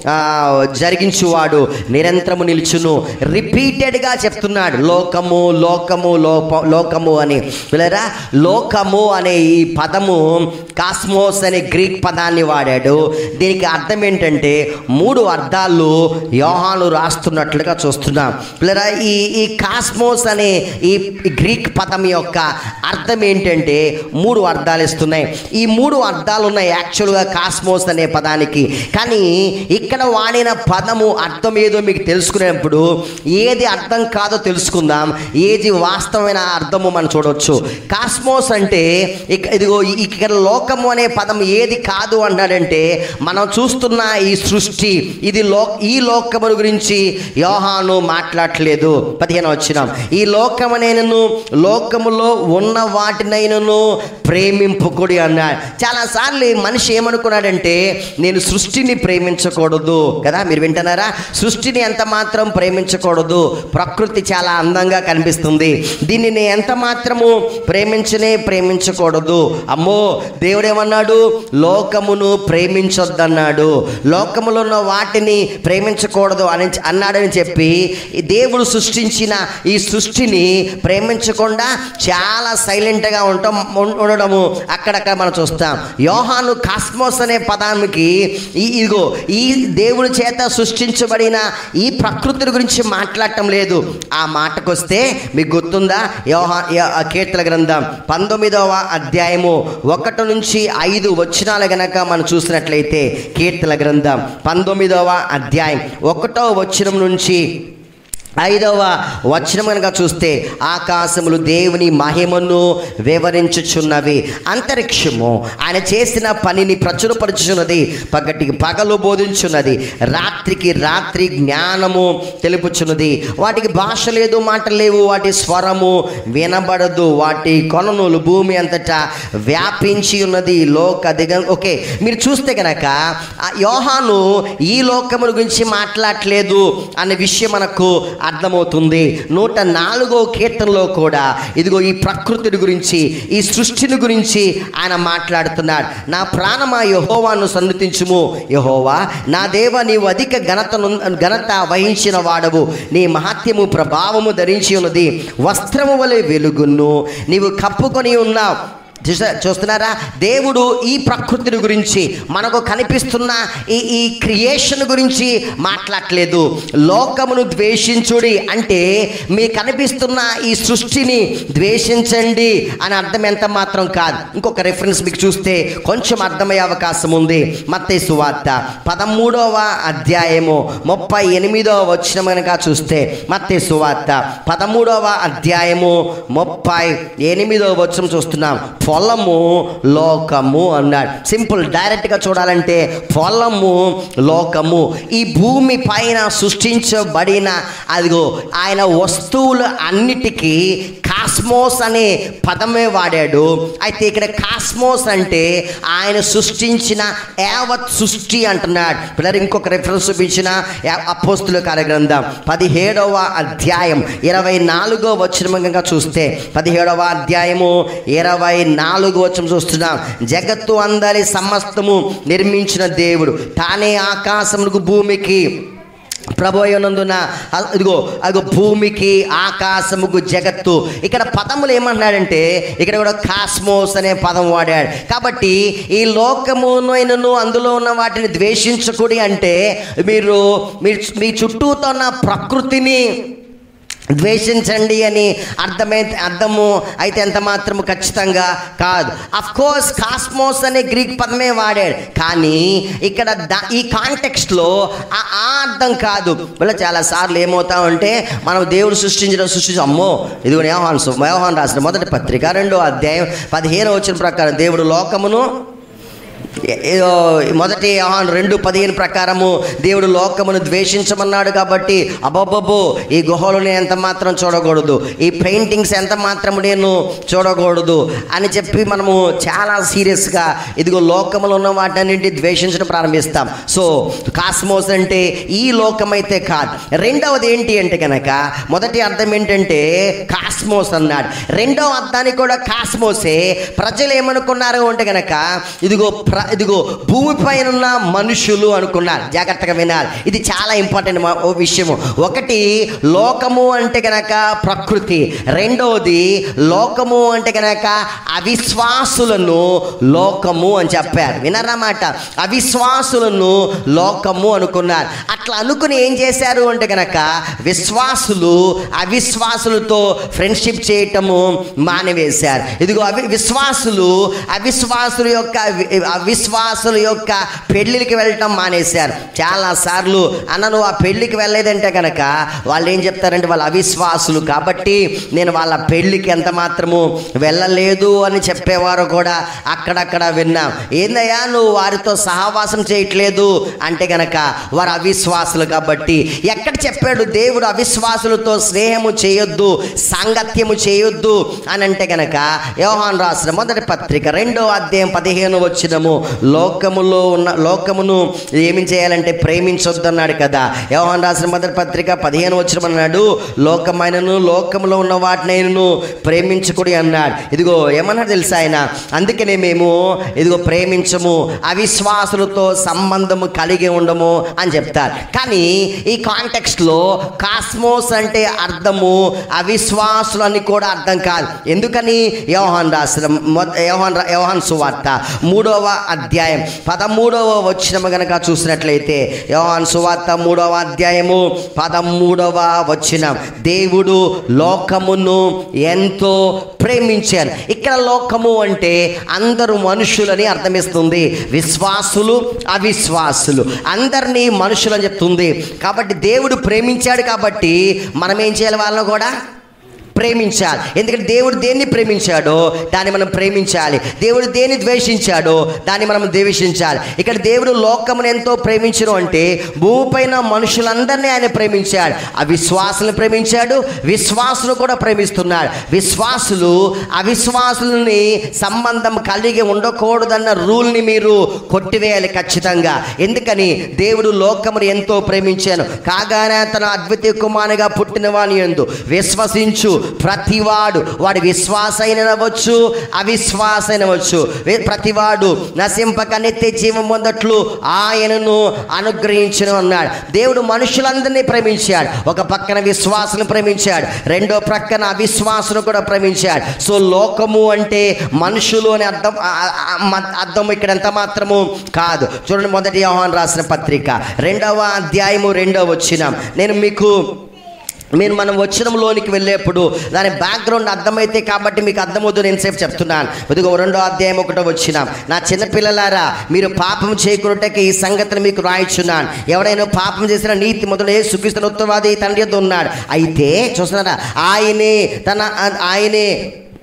జరిగించువాడు నిరంతరము నిలుచును. రిపీటెడ్గా చెప్తున్నాడు లోకము లోకము లోకము అని. పిల్లరా, లోకము అనే ఈ పదము కాస్మోస్ అనే గ్రీక్ పదాన్ని వాడాడు. దీనికి అర్థం ఏంటంటే 3 అర్థాలు యోహాను రాస్తున్నట్లుగా చూస్తున్నాం. పిల్లరా, ఈ కాస్మోస్ అనే ఈ గ్రీక్ పదం యొక్క అర్థం ఏంటంటే 3 అర్థాలు ఇస్తున్నాయి. ఈ 3 అర్థాలు ఉన్నాయి యాక్చువల్గా కాస్మోస్ అనే పదానికి. కానీ ఇక్కడ వాడిన పదము అర్థం ఏదో మీకు తెలుసుకునేప్పుడు ఏది అర్థం కాదో తెలుసుకుందాం, ఏది వాస్తవమైన అర్థము మనం చూడవచ్చు. కాస్మోస్ అంటే ఇదిగో ఇక్కడ లోకము అనే పదం ఏది కాదు అన్నాడంటే మనం చూస్తున్న ఈ సృష్టి, ఇది ఈ లోకము గురించి యోహాను మాట్లాడట్లేదు. 15వ వచనం, ఈ లోకమనైనను లోకములో ఉన్న వాటినైనను ప్రేమింపుకుడి అన్నాడు. చాలాసార్లు మనిషి ఏమనుకున్నాడంటే నేను సృష్టిని ప్రేమించకూడదు కదా. మీరు వింటున్నారా? సృష్టిని ఎంత మాత్రం ప్రేమించకూడదు. ప్రకృతి చాలా అందంగా కనిపిస్తుంది, దీన్ని నేను ఎంత మాత్రము ప్రేమించకూడదు. అమ్మో, దేవుడేమన్నాడు? లోకమును ప్రేమించొద్దన్నాడు, లోకములో ఉన్న వాటిని ప్రేమించకూడదు అని అన్నాడని చెప్పి దేవుడు సృష్టించిన ఈ సృష్టిని ప్రేమించకుండా చాలా సైలెంట్గా ఉండడము అక్కడక్కడ మనం చూస్తాం. యోహాను కాస్మోస్ అనే పదానికి ఇదిగో ఈ దేవుడి చేత సృష్టించబడిన ఈ ప్రకృతి గురించి మాట్లాడటం లేదు. ఆ మాటకొస్తే మీకు గుర్తుందా? కీర్తన గ్రంథం 19వ అధ్యాయము 1 నుంచి 5 వచనాలు గనక మనం చూసినట్లయితే, కీర్తన గ్రంథం 19వ అధ్యాయం 1వ వచనం నుంచి 5వ వచనం కనుక చూస్తే, ఆకాశములు దేవుని మహిమను వివరించుచున్నవి, అంతరిక్షము ఆయన చేసిన పనిని ప్రచురపరుచున్నది, పగటికి పగలు బోధించున్నది, రాత్రికి రాత్రి జ్ఞానము తెలుపుచున్నది. వాటికి భాష లేదు, మాట లేవు, వాటి స్వరము వినబడదు, వాటి కొననులు భూమి అంతటా వ్యాపించి ఉన్నది. ఓకే, మీరు చూస్తే కనుక యోహాను ఈ లోకముల గురించి మాట్లాడట్లేదు అనే విషయం మనకు అర్థమవుతుంది. 104వ కీర్తనలో కూడా ఇదిగో ఈ ప్రకృతిని గురించి, ఈ సృష్టిని గురించి ఆయన మాట్లాడుతున్నాడు. నా ప్రాణమా యెహోవాను సన్నుతించుము, యెహోవా నా దేవా నీవు అధిక ఘనత వహించిన వాడవు, నీ మహత్యము ప్రభావము ధరించి ఉన్నది, వస్త్రము వలె వెలుగును నీవు కప్పుకొని ఉన్నావు. చూస్తున్నారా? దేవుడు ఈ ప్రకృతిని గురించి, మనకు కనిపిస్తున్న ఈ క్రియేషన్ గురించి మాట్లాడలేదు. లోకమును ద్వేషించుడి అంటే మీకు కనిపిస్తున్న ఈ సృష్టిని ద్వేషించండి అని అర్థం ఎంత మాత్రం కాదు. ఇంకొక రెఫరెన్స్ మీకు చూస్తే కొంచెం అర్థమయ్యే అవకాశం ఉంది. మత్తయి సువార్త 13వ అధ్యాయము 38వ వచనం కనుక చూస్తే, మత్తయి సువార్త 13వ అధ్యాయము 38వ వచనం చూస్తున్నాం. పొలము లోకము అన్నాడు. సింపుల్, డైరెక్ట్గా చూడాలంటే పొలము లోకము. ఈ భూమి పైన సృష్టించబడిన అదిగో ఆయన వస్తువులు అన్నిటికీ కాస్మోస్ అనే పదమే వాడాడు. అయితే ఇక్కడ కాస్మోస్ అంటే ఆయన సృష్టించిన యావత్ సృష్టి అంటున్నాడు. పిల్లలు ఇంకొక రెఫరెన్స్ చూపించిన అపోస్తుల కార్యగ్రంథం 17వ అధ్యాయం 24వ వచనంగా చూస్తే, 17వ అధ్యాయము 24వ వచనం చూస్తున్నాం. జగత్తు అందరి సమస్తము నిర్మించిన దేవుడు తానే ఆకాశమునకు భూమికి ప్రభువునందున ఇదిగో భూమికి ఆకాశముకు జగత్తు. ఇక్కడ పదములు ఏమన్నాడంటే ఇక్కడ కూడా కాస్మోస్ అనే పదం వాడాడు. కాబట్టి ఈ లోకమునైనను అందులో ఉన్న వాటిని ద్వేషించకూడదు అంటే మీరు మీ చుట్టూతో ఉన్న ప్రకృతిని ద్వేషించండి అని అర్థము అయితే ఎంత మాత్రము ఖచ్చితంగా కాదు. అఫ్ కోర్స్ కాస్మోస్ అనే గ్రీక్ పదమే వాడాడు, కానీ ఇక్కడ ఈ కాంటెక్స్ట్లో ఆ అర్థం కాదు. మళ్ళీ చాలాసార్లు ఏమవుతామంటే మనం దేవుడు సృష్టించి అమ్మో ఇదిగో యోహాను రాసిన మొదటి పత్రిక 2వ అధ్యాయం 15వ వచనం ప్రకారం దేవుడు లోకమును, మొదటి యోహాను 2:15 ప్రకారము దేవుడు లోకమును ద్వేషించమన్నాడు. కాబట్టి అబ్బబ్బో ఈ గుహలు నేను ఎంత మాత్రం చూడకూడదు, ఈ పెయింటింగ్స్ ఎంత మాత్రం నేను చూడకూడదు అని చెప్పి మనము చాలా సీరియస్గా ఇదిగో లోకములో ఉన్న వాటన్నింటినీ ద్వేషించడం ప్రారంభిస్తాం. సో కాస్మోస్ అంటే ఈ లోకం అయితే కాదు. రెండవది ఏంటి అంటే కనుక మొదటి అర్థం ఏంటంటే కాస్మోస్ అన్నాడు. రెండవ అర్థానికి కూడా కాస్మోసే. ప్రజలు ఏమనుకున్నారు అంటే కనుక ఇదిగో భూమిపైన ఉన్న మనుషులు అనుకున్నారు. జాగ్రత్తగా వినాలి, ఇది చాలా ఇంపార్టెంట్ విషయము. ఒకటి లోకము అంటే కనుక ప్రకృతి, రెండవది లోకము అంటే కనుక అవిశ్వాసులను లోకము అని చెప్పారు. వినరన్నమాట, అవిశ్వాసులను లోకము అనుకున్నారు. అట్లా అనుకుని ఏం చేశారు అంటే కనుక విశ్వాసులు అవిశ్వాసులతో ఫ్రెండ్షిప్ చేయటము మానివేశారు. ఇదిగో అవిశ్వాసుల యొక్క పెళ్ళిళ్ళకి వెళ్ళటం మానేశారు. చాలాసార్లు అన్న నువ్వు ఆ పెళ్ళికి వెళ్ళలేదంటే కనుక వాళ్ళు ఏం చెప్తారంటే వాళ్ళు అవిశ్వాసులు కాబట్టి నేను వాళ్ళ పెళ్ళికి ఎంత మాత్రము వెళ్ళలేదు అని చెప్పేవారు కూడా అక్కడక్కడ విన్నాం. ఏందయ్యా నువ్వు వారితో సహవాసం చేయట్లేదు అంటే కనుక వారు అవిశ్వాసులు కాబట్టి. ఎక్కడ చెప్పాడు దేవుడు అవిశ్వాసులతో స్నేహము చేయొద్దు, సాంగత్యము చేయొద్దు అని అంటే కనుక యోహాను రాసిన మొదటి పత్రిక 2వ అధ్యాయం 15వ వచనము లోకమును ఏమి చేయాలంటే ప్రేమించొద్దు అన్నాడు కదా. యోహాను రాసిన మొదటి పత్రిక 15వ వచనం అన్నాడు లోకమైనను లోకములో ఉన్న వాటినైనను ప్రేమించకూడదు అన్నాడు. ఇదిగో ఏమన్నా తెలుసా ఆయన, అందుకనే మేము ఇదిగో ప్రేమించము, అవిశ్వాసులతో సంబంధము కలిగి ఉండము అని చెప్తారు. కానీ ఈ కాంటెక్స్ట్లో కాస్మోస్ అంటే అర్థము అవిశ్వాసులు అని కూడా అర్థం కాదు. ఎందుకని యోహాను రాసిన యోహాను సువార్త 3వ అధ్యాయం 13వ వచనం కనుక చూసినట్లయితే యోహాను సువార్త 3వ అధ్యాయము 13వ వచనం, దేవుడు లోకమును ఎంతో ప్రేమించారు. ఇక్కడ లోకము అంటే అందరూ మనుషులని అర్థమిస్తుంది. విశ్వాసులు అవిశ్వాసులు అందరినీ మనుషులు అని చెప్తుంది. కాబట్టి దేవుడు ప్రేమించాడు కాబట్టి మనం ఏం చేయాలి, వాళ్ళని కూడా ప్రేమించాలి. ఎందుకంటే దేవుడు దేన్ని ప్రేమించాడో దాన్ని మనం ప్రేమించాలి, దేవుడు దేన్ని ద్వేషించాడో దాన్ని మనం ద్వేషించాలి. ఇక్కడ దేవుడు లోకమును ఎంతో ప్రేమించను అంటే భూమిపైన మనుషులందరినీ ఆయన ప్రేమించాడు. అవిశ్వాసులను ప్రేమించాడు, విశ్వాసులు కూడా ప్రేమిస్తున్నాడు. విశ్వాసులు అవిశ్వాసులని సంబంధం కలిగి ఉండకూడదన్న రూల్ని మీరు కొట్టివేయాలి ఖచ్చితంగా. ఎందుకని దేవుడు లోకమును ఎంతో ప్రేమించాను కాగానే తన అద్వితీయ కుమారునిగా పుట్టిన వాని యందు విశ్వసించు ప్రతివాడు, వాడి విశ్వాస అయినవచ్చు అవిశ్వాస అయినవచ్చు, ప్రతివాడు నశింపక నిత్య జీవం పొందట్లు ఆయనను అనుగ్రహించును అన్నాడు. దేవుడు మనుషులందరినీ ప్రేమించాడు. ఒక పక్కన విశ్వాసులను ప్రేమించాడు, రెండో ప్రక్కన అవిశ్వాసును కూడా ప్రేమించాడు. సో లోకము అంటే మనుషులు అని అర్థం ఇక్కడ ఎంత మాత్రము కాదు. చూడండి, మొదటి యోహాను రాసిన పత్రిక 2వ అధ్యాయము 2వ వచనం. మనం వచనంలోనికి వెళ్ళేప్పుడు దాని బ్యాక్గ్రౌండ్ అర్థమైతే కాబట్టి మీకు అర్థమవుతుంది, నేను సేపు చెప్తున్నాను. ఇదిగో 2వ అధ్యాయం 1వ వచనం. నా చిన్నపిల్లలారా, మీరు పాపం చేయకున్నట్టకే ఈ సంగతిని మీకు రాయిచున్నాను. ఎవడైనా పాపం చేసిన నీతి మొదలు యేసుక్రీస్తు ఉత్తరవాది తండ్రి యొద్ద ఉన్నాడు. అయితే చూస్తున్నారా, ఆయనే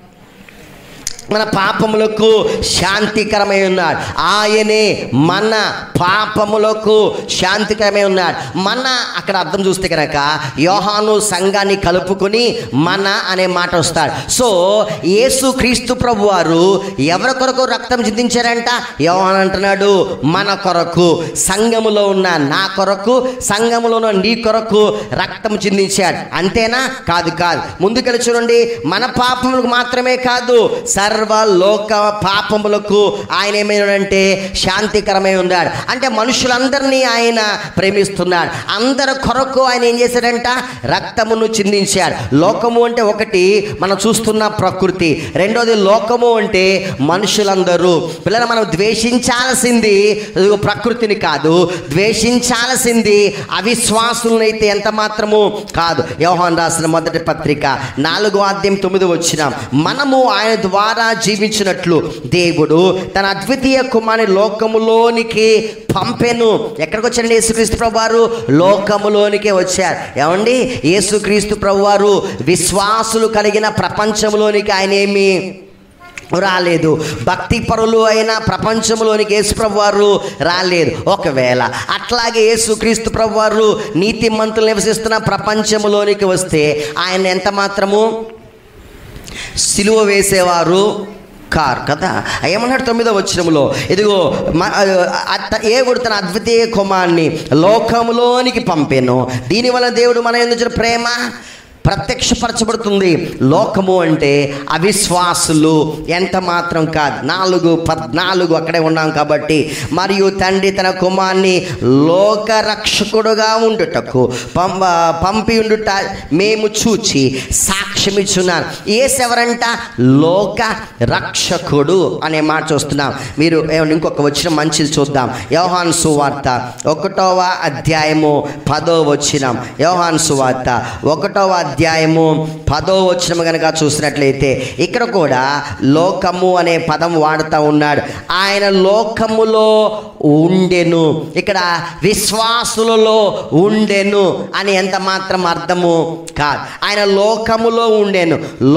మన పాపములకు శాంతికరమై ఉన్నాడు. ఆయనే మన పాపములకు శాంతికరమై ఉన్నాడు. మన అక్కడ అర్థం చూస్తే కనుక యోహాను సంఘాన్ని కలుపుకొని మన అనే మాట వస్తాడు. సో యేసు క్రీస్తు ప్రభు వారు ఎవరి కొరకు రక్తం చిందించారంట? యోహాను అంటున్నాడు, మన కొరకు, సంఘములో ఉన్న నా కొరకు, సంఘములో ఉన్న నీ కొరకు రక్తం చిందించాడు. అంతేనా? కాదు. ముందుకెళ్ళి చూడండి, మన పాపములకు మాత్రమే కాదు, సర్వలోక పాపములకు ఆయన ఏమైనాడంటే శాంతికరమై ఉన్నాడు. అంటే మనుషులందరినీ ఆయన ప్రేమిస్తున్నాడు. అందరి కొరకు ఆయన ఏం చేశాడంట? రక్తమును చిందించాడు. లోకము అంటే ఒకటి మనం చూస్తున్న ప్రకృతి, రెండోది లోకము అంటే మనుషులందరూ. పిల్లలు, మనం ద్వేషించాల్సింది ప్రకృతిని కాదు, ద్వేషించాల్సింది అవిశ్వాసులనైతే ఎంత మాత్రము కాదు. యోహాను రాసిన మొదటి పత్రిక 4వ అధ్యాయం 9వ వచనం. మనము ఆయన ద్వారా జీవించినట్లు దేవుడు తన అద్వితీయ కుమారుని లోకములోనికి పంపెను. ఎక్కడికి వచ్చారండి యేసుక్రీస్తు ప్రభువారు? లోకములోనికే వచ్చారు. ఏమండి, యేసుక్రీస్తు ప్రభువారు విశ్వాసులు కలిగిన ప్రపంచంలోనికి ఆయన ఏమి రాలేదు. భక్తి పరులు అయిన ప్రపంచంలోనికి యేసు ప్రభువారు రాలేదు. ఒకవేళ అట్లాగే యేసుక్రీస్తు ప్రభువారు నీతిమంతులు నివసిస్తున్న ప్రపంచంలోనికి వస్తే ఆయన ఎంత మాత్రము సిలువ వేసేవారు కారు కదా. ఏమన్నాడు 9వ వచనంలో? ఇదిగో దేవుడు తన అద్వితీయ కుమారుని లోకములోనికి పంపెను. దీనివల్ల దేవుడు మన యందు ప్రేమ ప్రత్యక్షపరచబడుతుంది. లోకము అంటే అవిశ్వాసులు ఎంత మాత్రం కాదు. 4:14 అక్కడే ఉన్నాం కాబట్టి. మరియు తండ్రి తన కుమారుని లోకరక్షకుడుగా ఉండుటకు పంపి ఉండుట మేము చూచి సాక్ష్యమిచ్చున్నాను. యేసెవరంట? లోక రక్షకుడు అనే మాట చూస్తున్నాం. మీరు ఇంకొక వచనం మంచిది చూద్దాం. యోహాను సువార్త 1వ అధ్యాయము 10వ వచనం. యోహాను సువార్త 1వ అధ్యాయము 10వ వచనం కనుక చూసినట్లయితే ఇక్కడ కూడా లోకము అనే పదం వాడుతూ ఉన్నాడు. ఆయన లోకములో ఉండెను. ఇక్కడ విశ్వాసులలో ఉండెను అని ఎంత మాత్రం అర్థము కాదు. ఆయన లోకములో ఉండెను.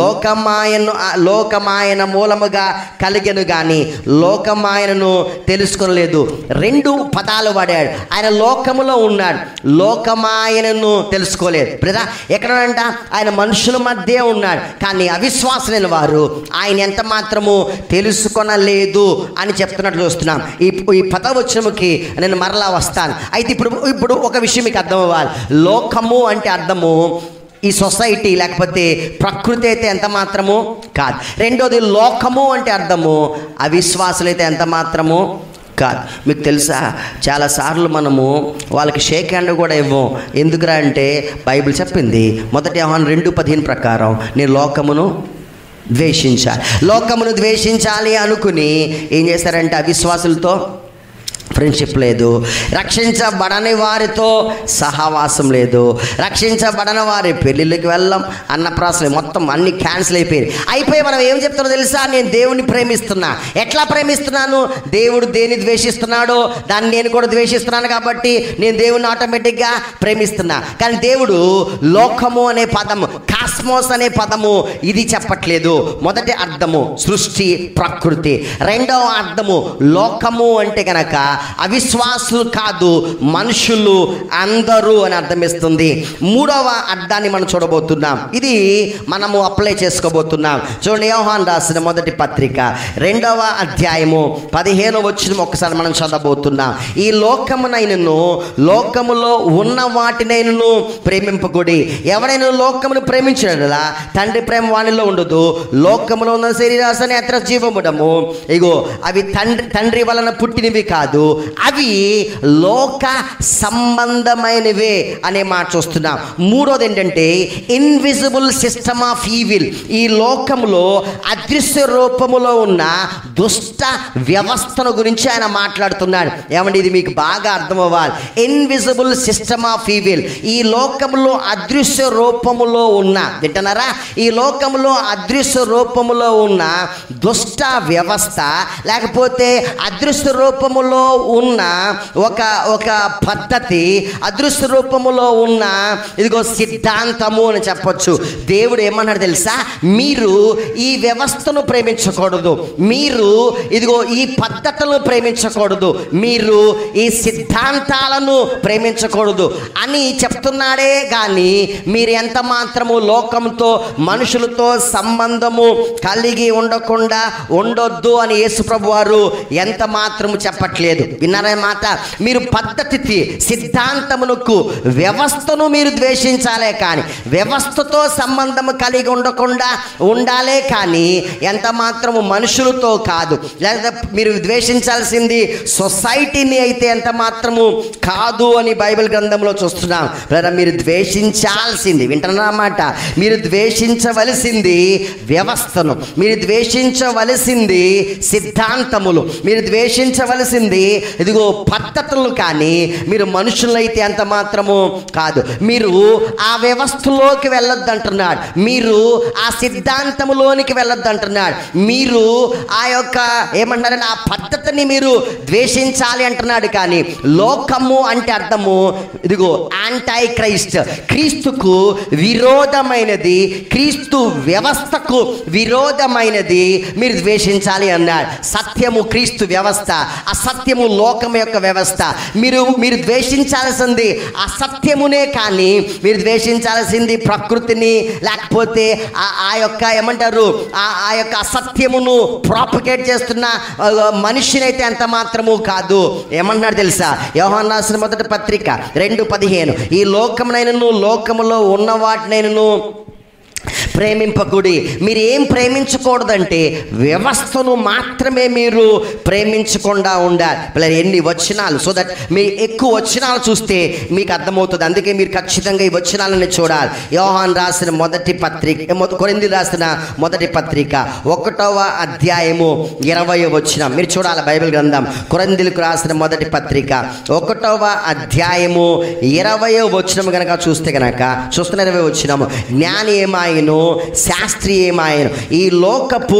లోకమాయన మూలముగా కలిగెను కానీ లోకమాయనను తెలుసుకోలేదు. 2 పదాలు వాడాడు. ఆయన లోకములో ఉన్నాడు, లోకమాయనను తెలుసుకోలేదు. బ్రదా, ఎక్కడంట? ఆయన మనుషుల మధ్య ఉన్నాడు, కానీ అవిశ్వాసులైన వారు ఆయన ఎంత మాత్రము తెలుసుకొనలేదు అని చెప్తున్నట్లు చూస్తున్నాం. ఈ 10వ వచనముకి నేను మరలా వస్తాను. అయితే ఇప్పుడు ఒక విషయం మీకు అర్థం అవ్వాలి. లోకము అంటే అర్థము ఈ సొసైటీ లేకపోతే ప్రకృతి అయితే ఎంత మాత్రము కాదు. రెండోది లోకము అంటే అర్థము అవిశ్వాసులైతే ఎంత మాత్రము కాదు. మీకు తెలుసా, చాలాసార్లు మనము వాళ్ళకి షేక్ హ్యాండ్ కూడా ఇవ్వం. ఎందుకురా అంటే బైబిల్ చెప్పింది 1 యోహాను 2:15 ప్రకారం నేను లోకమును ద్వేషించాలి అనుకుని ఏం చేశారంటే అవిశ్వాసులతో ఫ్రెండ్షిప్ లేదు, రక్షించబడని వారితో సహవాసం లేదు, రక్షించబడని వారి పెళ్ళిళ్ళకి వెళ్ళం, అన్నప్రాసన మొత్తం అన్ని క్యాన్సిల్ అయిపోయి మనం ఏం చెప్తారో తెలుసా? నేను దేవుని ప్రేమిస్తున్నా. ఎట్లా ప్రేమిస్తున్నాను? దేవుడు దేన్ని ద్వేషిస్తున్నాడో దాన్ని నేను కూడా ద్వేషిస్తున్నాను కాబట్టి నేను దేవుని ఆటోమేటిక్గా ప్రేమిస్తున్నా. కానీ దేవుడు లోకము అనే పదము, కాస్మోస్ అనే పదము ఇది చెప్పట్లేదు. మొదటి అర్థము సృష్టి ప్రకృతి, రెండవ అర్థము లోకము అంటే కనుక అవిశ్వాసులు కాదు, మనుషులు అందరూ అని అర్థమిస్తుంది. మూడవ అర్థాన్ని మనం చూడబోతున్నాం, ఇది మనము అప్లై చేసుకోబోతున్నాం. చూడండి, యోహాను రాసిన మొదటి పత్రిక 2వ అధ్యాయము 15వ వచనం ఒకసారి మనం చదవబోతున్నాం. ఈ లోకమునైనను లోకములో ఉన్న వాటినైనను ప్రేమింపకుడి. ఎవరైనా లోకమును ప్రేమించినట్లా తండ్రి ప్రేమ వానిలో ఉండదు. లోకములో ఉన్న శరీరాశ నేత్ర జీవముడము ఇగో అవి తండ్రి వలన పుట్టినవి కాదు, అవి లోక సంబంధమైనవే అనే మాట చూస్తున్నాం. మూడోది ఏంటంటే ఇన్విజిబుల్ సిస్టమ్ ఆఫ్ ఈవిల్. ఈ లోకంలో అదృశ్య రూపములో ఉన్న దుష్ట వ్యవస్థను గురించి ఆయన మాట్లాడుతున్నాడు. ఏమండి, ఇది మీకు బాగా అర్థం అవ్వాలి. ఇన్విజిబుల్ సిస్టమ్ ఆఫ్ ఈవిల్, ఈ లోకంలో అదృశ్య రూపములో ఉన్న, వింటున్నారా, ఈ లోకంలో అదృశ్య రూపములో ఉన్న దుష్ట వ్యవస్థ, లేకపోతే అదృశ్య రూపములో ఉన్న ఒక పద్ధతి, అదృశ్య రూపములో ఉన్న ఇదిగో సిద్ధాంతము అని చెప్పొచ్చు. దేవుడు ఏమన్నాడు తెలుసా? మీరు ఈ వ్యవస్థను ప్రేమించకూడదు, మీరు ఇదిగో ఈ పద్ధతులను ప్రేమించకూడదు, మీరు ఈ సిద్ధాంతాలను ప్రేమించకూడదు అని చెప్తున్నాడే కానీ మీరు ఎంత మాత్రము లోకంతో మనుషులతో సంబంధము కలిగి ఉండొద్దు అని యేసుప్రభు వారు ఎంత మాత్రము చెప్పట్లేదు. విన్నారా మాట? మీరు పద్ధతికి, సిద్ధాంతమునకు, వ్యవస్థను మీరు ద్వేషించాలే కానీ, వ్యవస్థతో సంబంధము కలిగి ఉండకుండా ఉండాలే కానీ ఎంత మాత్రము మనుషులతో కాదు. లేదా మీరు ద్వేషించాల్సింది సొసైటీని అయితే ఎంత మాత్రము కాదు అని బైబిల్ గ్రంథంలో చూస్తున్నాం. లేదా మీరు ద్వేషించాల్సింది, వింటున్నారన్నమాట, మీరు ద్వేషించవలసింది వ్యవస్థను, మీరు ద్వేషించవలసింది సిద్ధాంతములు, మీరు ద్వేషించవలసింది ఇదిగో పద్ధతులు, కానీ మీరు మనుషులైతే ఎంత మాత్రము కాదు. మీరు ఆ వ్యవస్థలోకి వెళ్ళొద్దు అంటున్నాడు, మీరు ఆ సిద్ధాంతములోనికి వెళ్ళొద్దు అంటున్నాడు, మీరు ఆ యొక్క ఏమంటారంటే ఆ పద్ధతిని మీరు ద్వేషించాలి అంటున్నాడు. కానీ లోకము అంటే అర్థము ఇదిగో యాంటై క్రైస్ట్, క్రీస్తుకు విరోధమైనది, క్రీస్తు వ్యవస్థకు విరోధమైనది మీరు ద్వేషించాలి అన్నాడు. సత్యము క్రీస్తు వ్యవస్థ, అసత్యము లోకం యొక్క వ్యవస్థ. మీరు ద్వేషించాల్సింది అసత్యమునే కానీ మీరు ద్వేషించాల్సింది ప్రకృతిని, లేకపోతే ఆ యొక్క ఏమంటారు ఆ యొక్క అసత్యమును ప్రాపగేట్ చేస్తున్న మనిషిని అయితే ఎంత మాత్రము కాదు. ఏమన్నాడు తెలుసా? యోహాను రాసిన మొదటి పత్రిక 2:15 ఈ లోకమునైనను లోకములో ఉన్న వాటినైనను ప్రేమింపకుడి. మీరు ఏం ప్రేమించకూడదంటే వ్యవస్థను మాత్రమే మీరు ప్రేమించకుండా ఉండాలి. పిల్లలు ఎన్ని వచనాలు, సో దట్ మీరు ఎక్కువ వచనాలు చూస్తే మీకు అర్థమవుతుంది. అందుకే మీరు ఖచ్చితంగా ఈ వచనాలని చూడాలి. యోహాను రాసిన మొదటి పత్రిక, కొరింథీయులకు రాసిన మొదటి పత్రిక 1వ అధ్యాయము 20వ వచనం మీరు చూడాలి. బైబిల్ గ్రంథం కొరింథీయులకు రాసిన మొదటి పత్రిక 1వ అధ్యాయము 20వ వచనం కనుక చూస్తే కనుక చూస్తున్న 20వ వచనము, జ్ఞాని ఏమాయను, శాస్త్రి ఏమాయను, ఈ లోకపు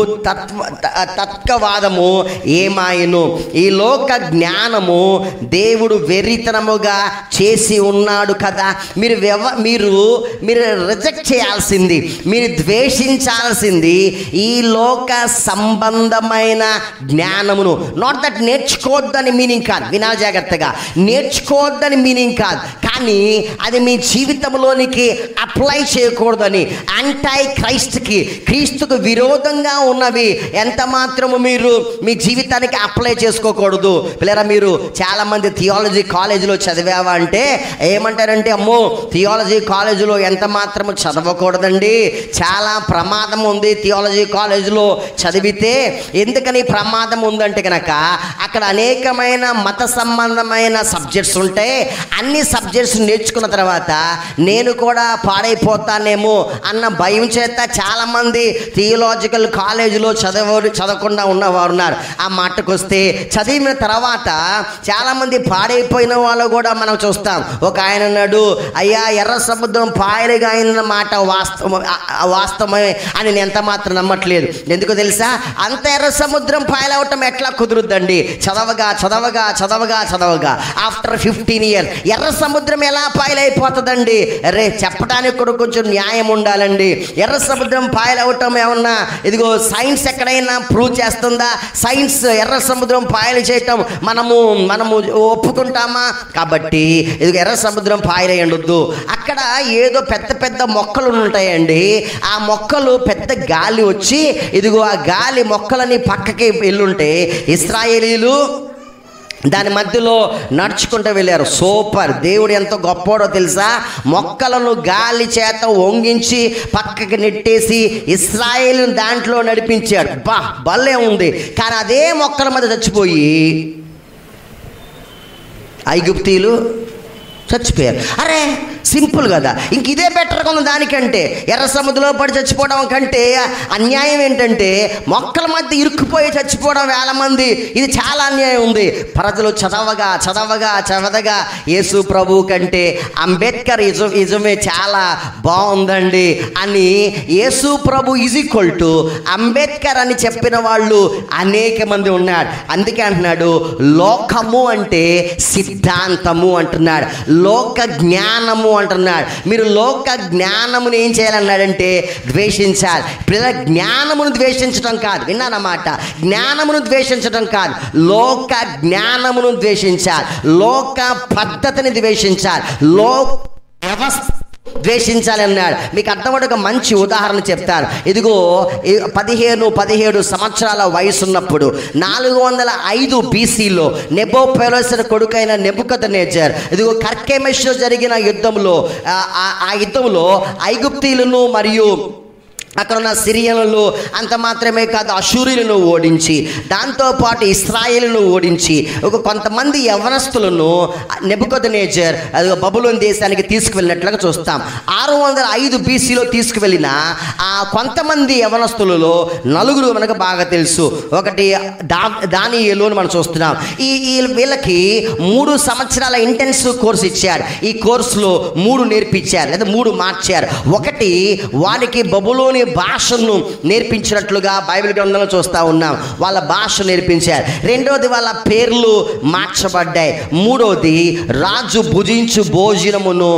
తత్వవాదము ఏమాయను, ఈ లోక జ్ఞానము దేవుడు వెర్రితనముగా చేసి ఉన్నాడు కదా. మీరు రిజెక్ట్ చేయాల్సింది, మీరు ద్వేషించాల్సింది ఈ లోక సంబంధమైన జ్ఞానమును. నాట్ దట్ నేర్చుకోవద్దని మీనింగ్ కాదు, వినాలి జాగ్రత్తగా, నేర్చుకోవద్దని మీనింగ్ కాదు, కానీ అది మీ జీవితంలోనికి అప్లై చేయకూడదని. యాంటై క్రైస్ట్కి, క్రీస్తుకు విరోధంగా ఉన్నవి ఎంత మాత్రము మీరు మీ జీవితానికి అప్లై చేసుకోకూడదు. పిల్లరా, మీరు చాలామంది థియాలజీ కాలేజీలో చదివావా అంటే ఏమంటారంటే, అమ్మో థియాలజీ కాలేజీలో ఎంత మాత్రము చదవకూడదండి, చాలా ప్రమాదం ఉంది థియాలజీ కాలేజీలో చదివితే. ఎందుకని ప్రమాదం ఉందంటే కనుక అక్కడ అనేకమైన మత సంబంధమైన సబ్జెక్ట్స్ ఉంటాయి. అన్ని సబ్జెక్ట్స్ నేర్చుకున్న తర్వాత నేను కూడా పాడైపోతానేమో అన్న భయం చేత చాలామంది థియలాజికల్ కాలేజీలో చదవకుండా ఉన్నవారు ఉన్నారు. ఆ మాటకు వస్తే చదివిన తర్వాత చాలామంది పాడైపోయిన వాళ్ళు కూడా మనం చూస్తాం. ఒక ఆయన అన్నాడు, అయ్యా ఎర్ర సముద్రం పాయలుగా అయిన మాట వాస్తవమే అని నేను ఎంత మాత్రం నమ్మట్లేదు. ఎందుకు తెలుసా? అంత ఎర్ర సముద్రం పాయలవటం ఎట్లా కుదురుద్దండి? చదవగా ఆఫ్టర్ 15 years ఎర్ర సముద్రం సముద్రం ఎలా పాయలైపోతుందండి? అరే చెప్పడానికి కూడా కొంచెం న్యాయం ఉండాలండి. ఎర్ర సముద్రం పాయలవటం ఏమన్నా ఇదిగో సైన్స్ ఎక్కడైనా ప్రూవ్ చేస్తుందా? సైన్స్ ఎర్ర సముద్రం పాయలు చేయటం మనము ఒప్పుకుంటామా? కాబట్టి ఇదిగో ఎర్ర సముద్రం పాయలై ఉండొద్దు. అక్కడ ఏదో పెద్ద పెద్ద మొక్కలు ఉంటాయండి. ఆ మొక్కలు పెద్ద గాలి వచ్చి ఇదిగో ఆ గాలి మొక్కలని పక్కకి వెళ్ళుంటే ఇశ్రాయేలీలు దాని మధ్యలో నడుచుకుంటూ వెళ్ళారు. సూపర్! దేవుడు ఎంత గొప్పోడో తెలుసా? మొక్కలను గాలి చేత వంగించి పక్కకి నెట్టేసి ఇశ్రాయేలును దాంట్లో నడిపించాడు. భలే ఉంది. కానీ అదే మొక్కల మధ్య చచ్చిపోయి ఐగుప్తీయులు చచ్చిపోయారు. అరే సింపుల్ కదా, ఇంక ఇదే బెటర్ కొంత దానికంటే. ఎర్ర సముద్రంలో పడి చచ్చిపోవడం కంటే అన్యాయం ఏంటంటే మొక్కల మధ్య ఇరుక్కుపోయి చచ్చిపోవడం వేల మంది. ఇది చాలా అన్యాయం ఉంది. ప్రజలు చదవగా యేసు ప్రభు కంటే అంబేద్కర్ ఇజమే చాలా బాగుందండి అని యేసు ప్రభు ఈక్వల్ టు అంబేద్కర్ అని చెప్పిన వాళ్ళు అనేక మంది ఉన్నారు. అందుకే అంటున్నాడు లోకము అంటే సిద్ధాంతము అంటున్నాడు, లోక జ్ఞానము అంటున్నాడు. మీరు లోక జ్ఞానమును ఏం చేయాలన్నాడంటే ద్వేషించాలి. పిల్లల జ్ఞానమును ద్వేషించడం కాదు, విన్నానమాట, జ్ఞానమును ద్వేషించడం కాదు, లోక జ్ఞానమును ద్వేషించాలి, లోక పద్ధతిని ద్వేషించాలి, లోక వ్యవస్థ ద్వేషించాలి అన్నాడు. మీకు అర్థమయ్యే ఒక మంచి ఉదాహరణ చెప్తాను. ఇదిగో 17 సంవత్సరాల వయసున్నప్పుడు 405 BCలో నెబోపెలోసర్ కొడుకైన నెబుకద్నెజర్ ఇదిగో కర్కెమిష్లో జరిగిన యుద్ధంలో ఆ యుద్ధంలో ఐగుప్తీయులను మరియు అక్కడ ఉన్న సిరియనులు అంత మాత్రమే కాదు అషూరీలను ఓడించి దాంతోపాటు ఇశ్రాయేలును ఓడించి ఒక కొంతమంది యవనస్తులను నెబుకద్నెజర్ అది బబులోను దేశానికి తీసుకువెళ్ళినట్లుగా చూస్తాం. 605 BCలో తీసుకువెళ్ళిన ఆ కొంతమంది యవనస్తులలో 4 మనకు బాగా తెలుసు. ఒకటి దానియేలు అని మనం చూస్తున్నాం. వీళ్ళకి 3 సంవత్సరాల ఇంటెన్సివ్ కోర్స్ ఇచ్చారు. ఈ కోర్సులో 3 నేర్పించారు లేదా 3 మార్చారు. ఒకటి వారికి బబులోని భాషను నేర్పించినట్లుగా బైబిల్ గ్రంథంలో చూస్తూ ఉన్నాం. వాళ్ళ భాష నేర్పించారు. రెండోది వాళ్ళ పేర్లు మార్చబడ్డాయి. మూడోది రాజు భుజించు భోజనమును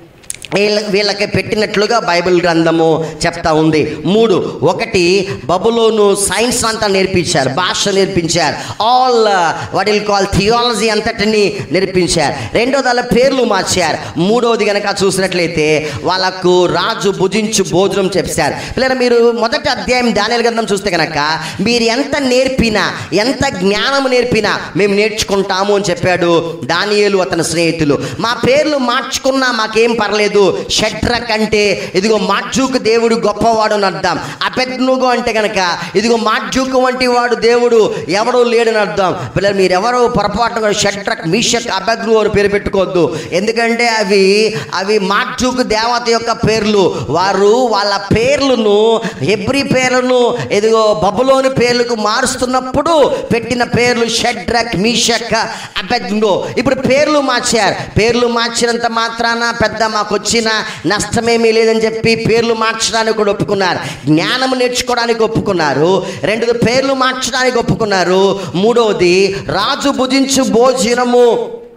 వీళ్ళకి పెట్టినట్లుగా బైబిల్ గ్రంథము చెప్తా ఉంది. 3 ఒకటి బబులోను సైన్స్ అంతా నేర్పించారు, భాష నేర్పించారు, all what will call theology అంతటిని నేర్పించారు. రెండోది వాళ్ళ పేర్లు మార్చారు. మూడోది కనుక చూసినట్లయితే వాళ్ళకు రాజు భుజించు భోజనం చెప్పారు. పిల్లలు మీరు మొదటి అధ్యాయం దానియేలు గ్రంథం చూస్తే కనుక మీరు ఎంత నేర్పినా ఎంత జ్ఞానం నేర్పినా మేము నేర్చుకుంటాము అని చెప్పాడు దానియేలు అతని స్నేహితులు. మా పేర్లు మార్చుకున్నా మాకేం పర్లేదు. షడ్రక్ అంటే ఇదిగో మార్జూకు దేవుడు గొప్పవాడు అని అర్థం. అబెద్నెగో అంటే కనుక ఇదిగో మార్జూకు వంటి వాడు దేవుడు ఎవడూ లేడని అర్థం. పిల్లలు మీరెవరో పొరపాటుగా షడ్రక్ మీషక్ అబెద్నెగో అని పేరు పెట్టుకోవద్దు. ఎందుకంటే అవి మార్జూకు దేవత యొక్క పేర్లు. వారు వాళ్ళ పేర్లను హెబ్రీ పేర్లను ఇదిగో బబులోని పేర్లకు మారుస్తున్నప్పుడు పెట్టిన పేర్లు షడ్రక్ మీషక్ అబెద్నెగో. ఇప్పుడు పేర్లు మార్చారు. పేర్లు మార్చినంత మాత్రాన పెద్ద మాకు వచ్చిన నష్టమేమీ లేదని చెప్పి పేర్లు మార్చడానికి కూడా ఒప్పుకున్నారు. జ్ఞానం నేర్చుకోవడానికి ఒప్పుకున్నారు. రెండోది పేర్లు మార్చడానికి ఒప్పుకున్నారు. మూడవది రాజు భుజించు భోజనము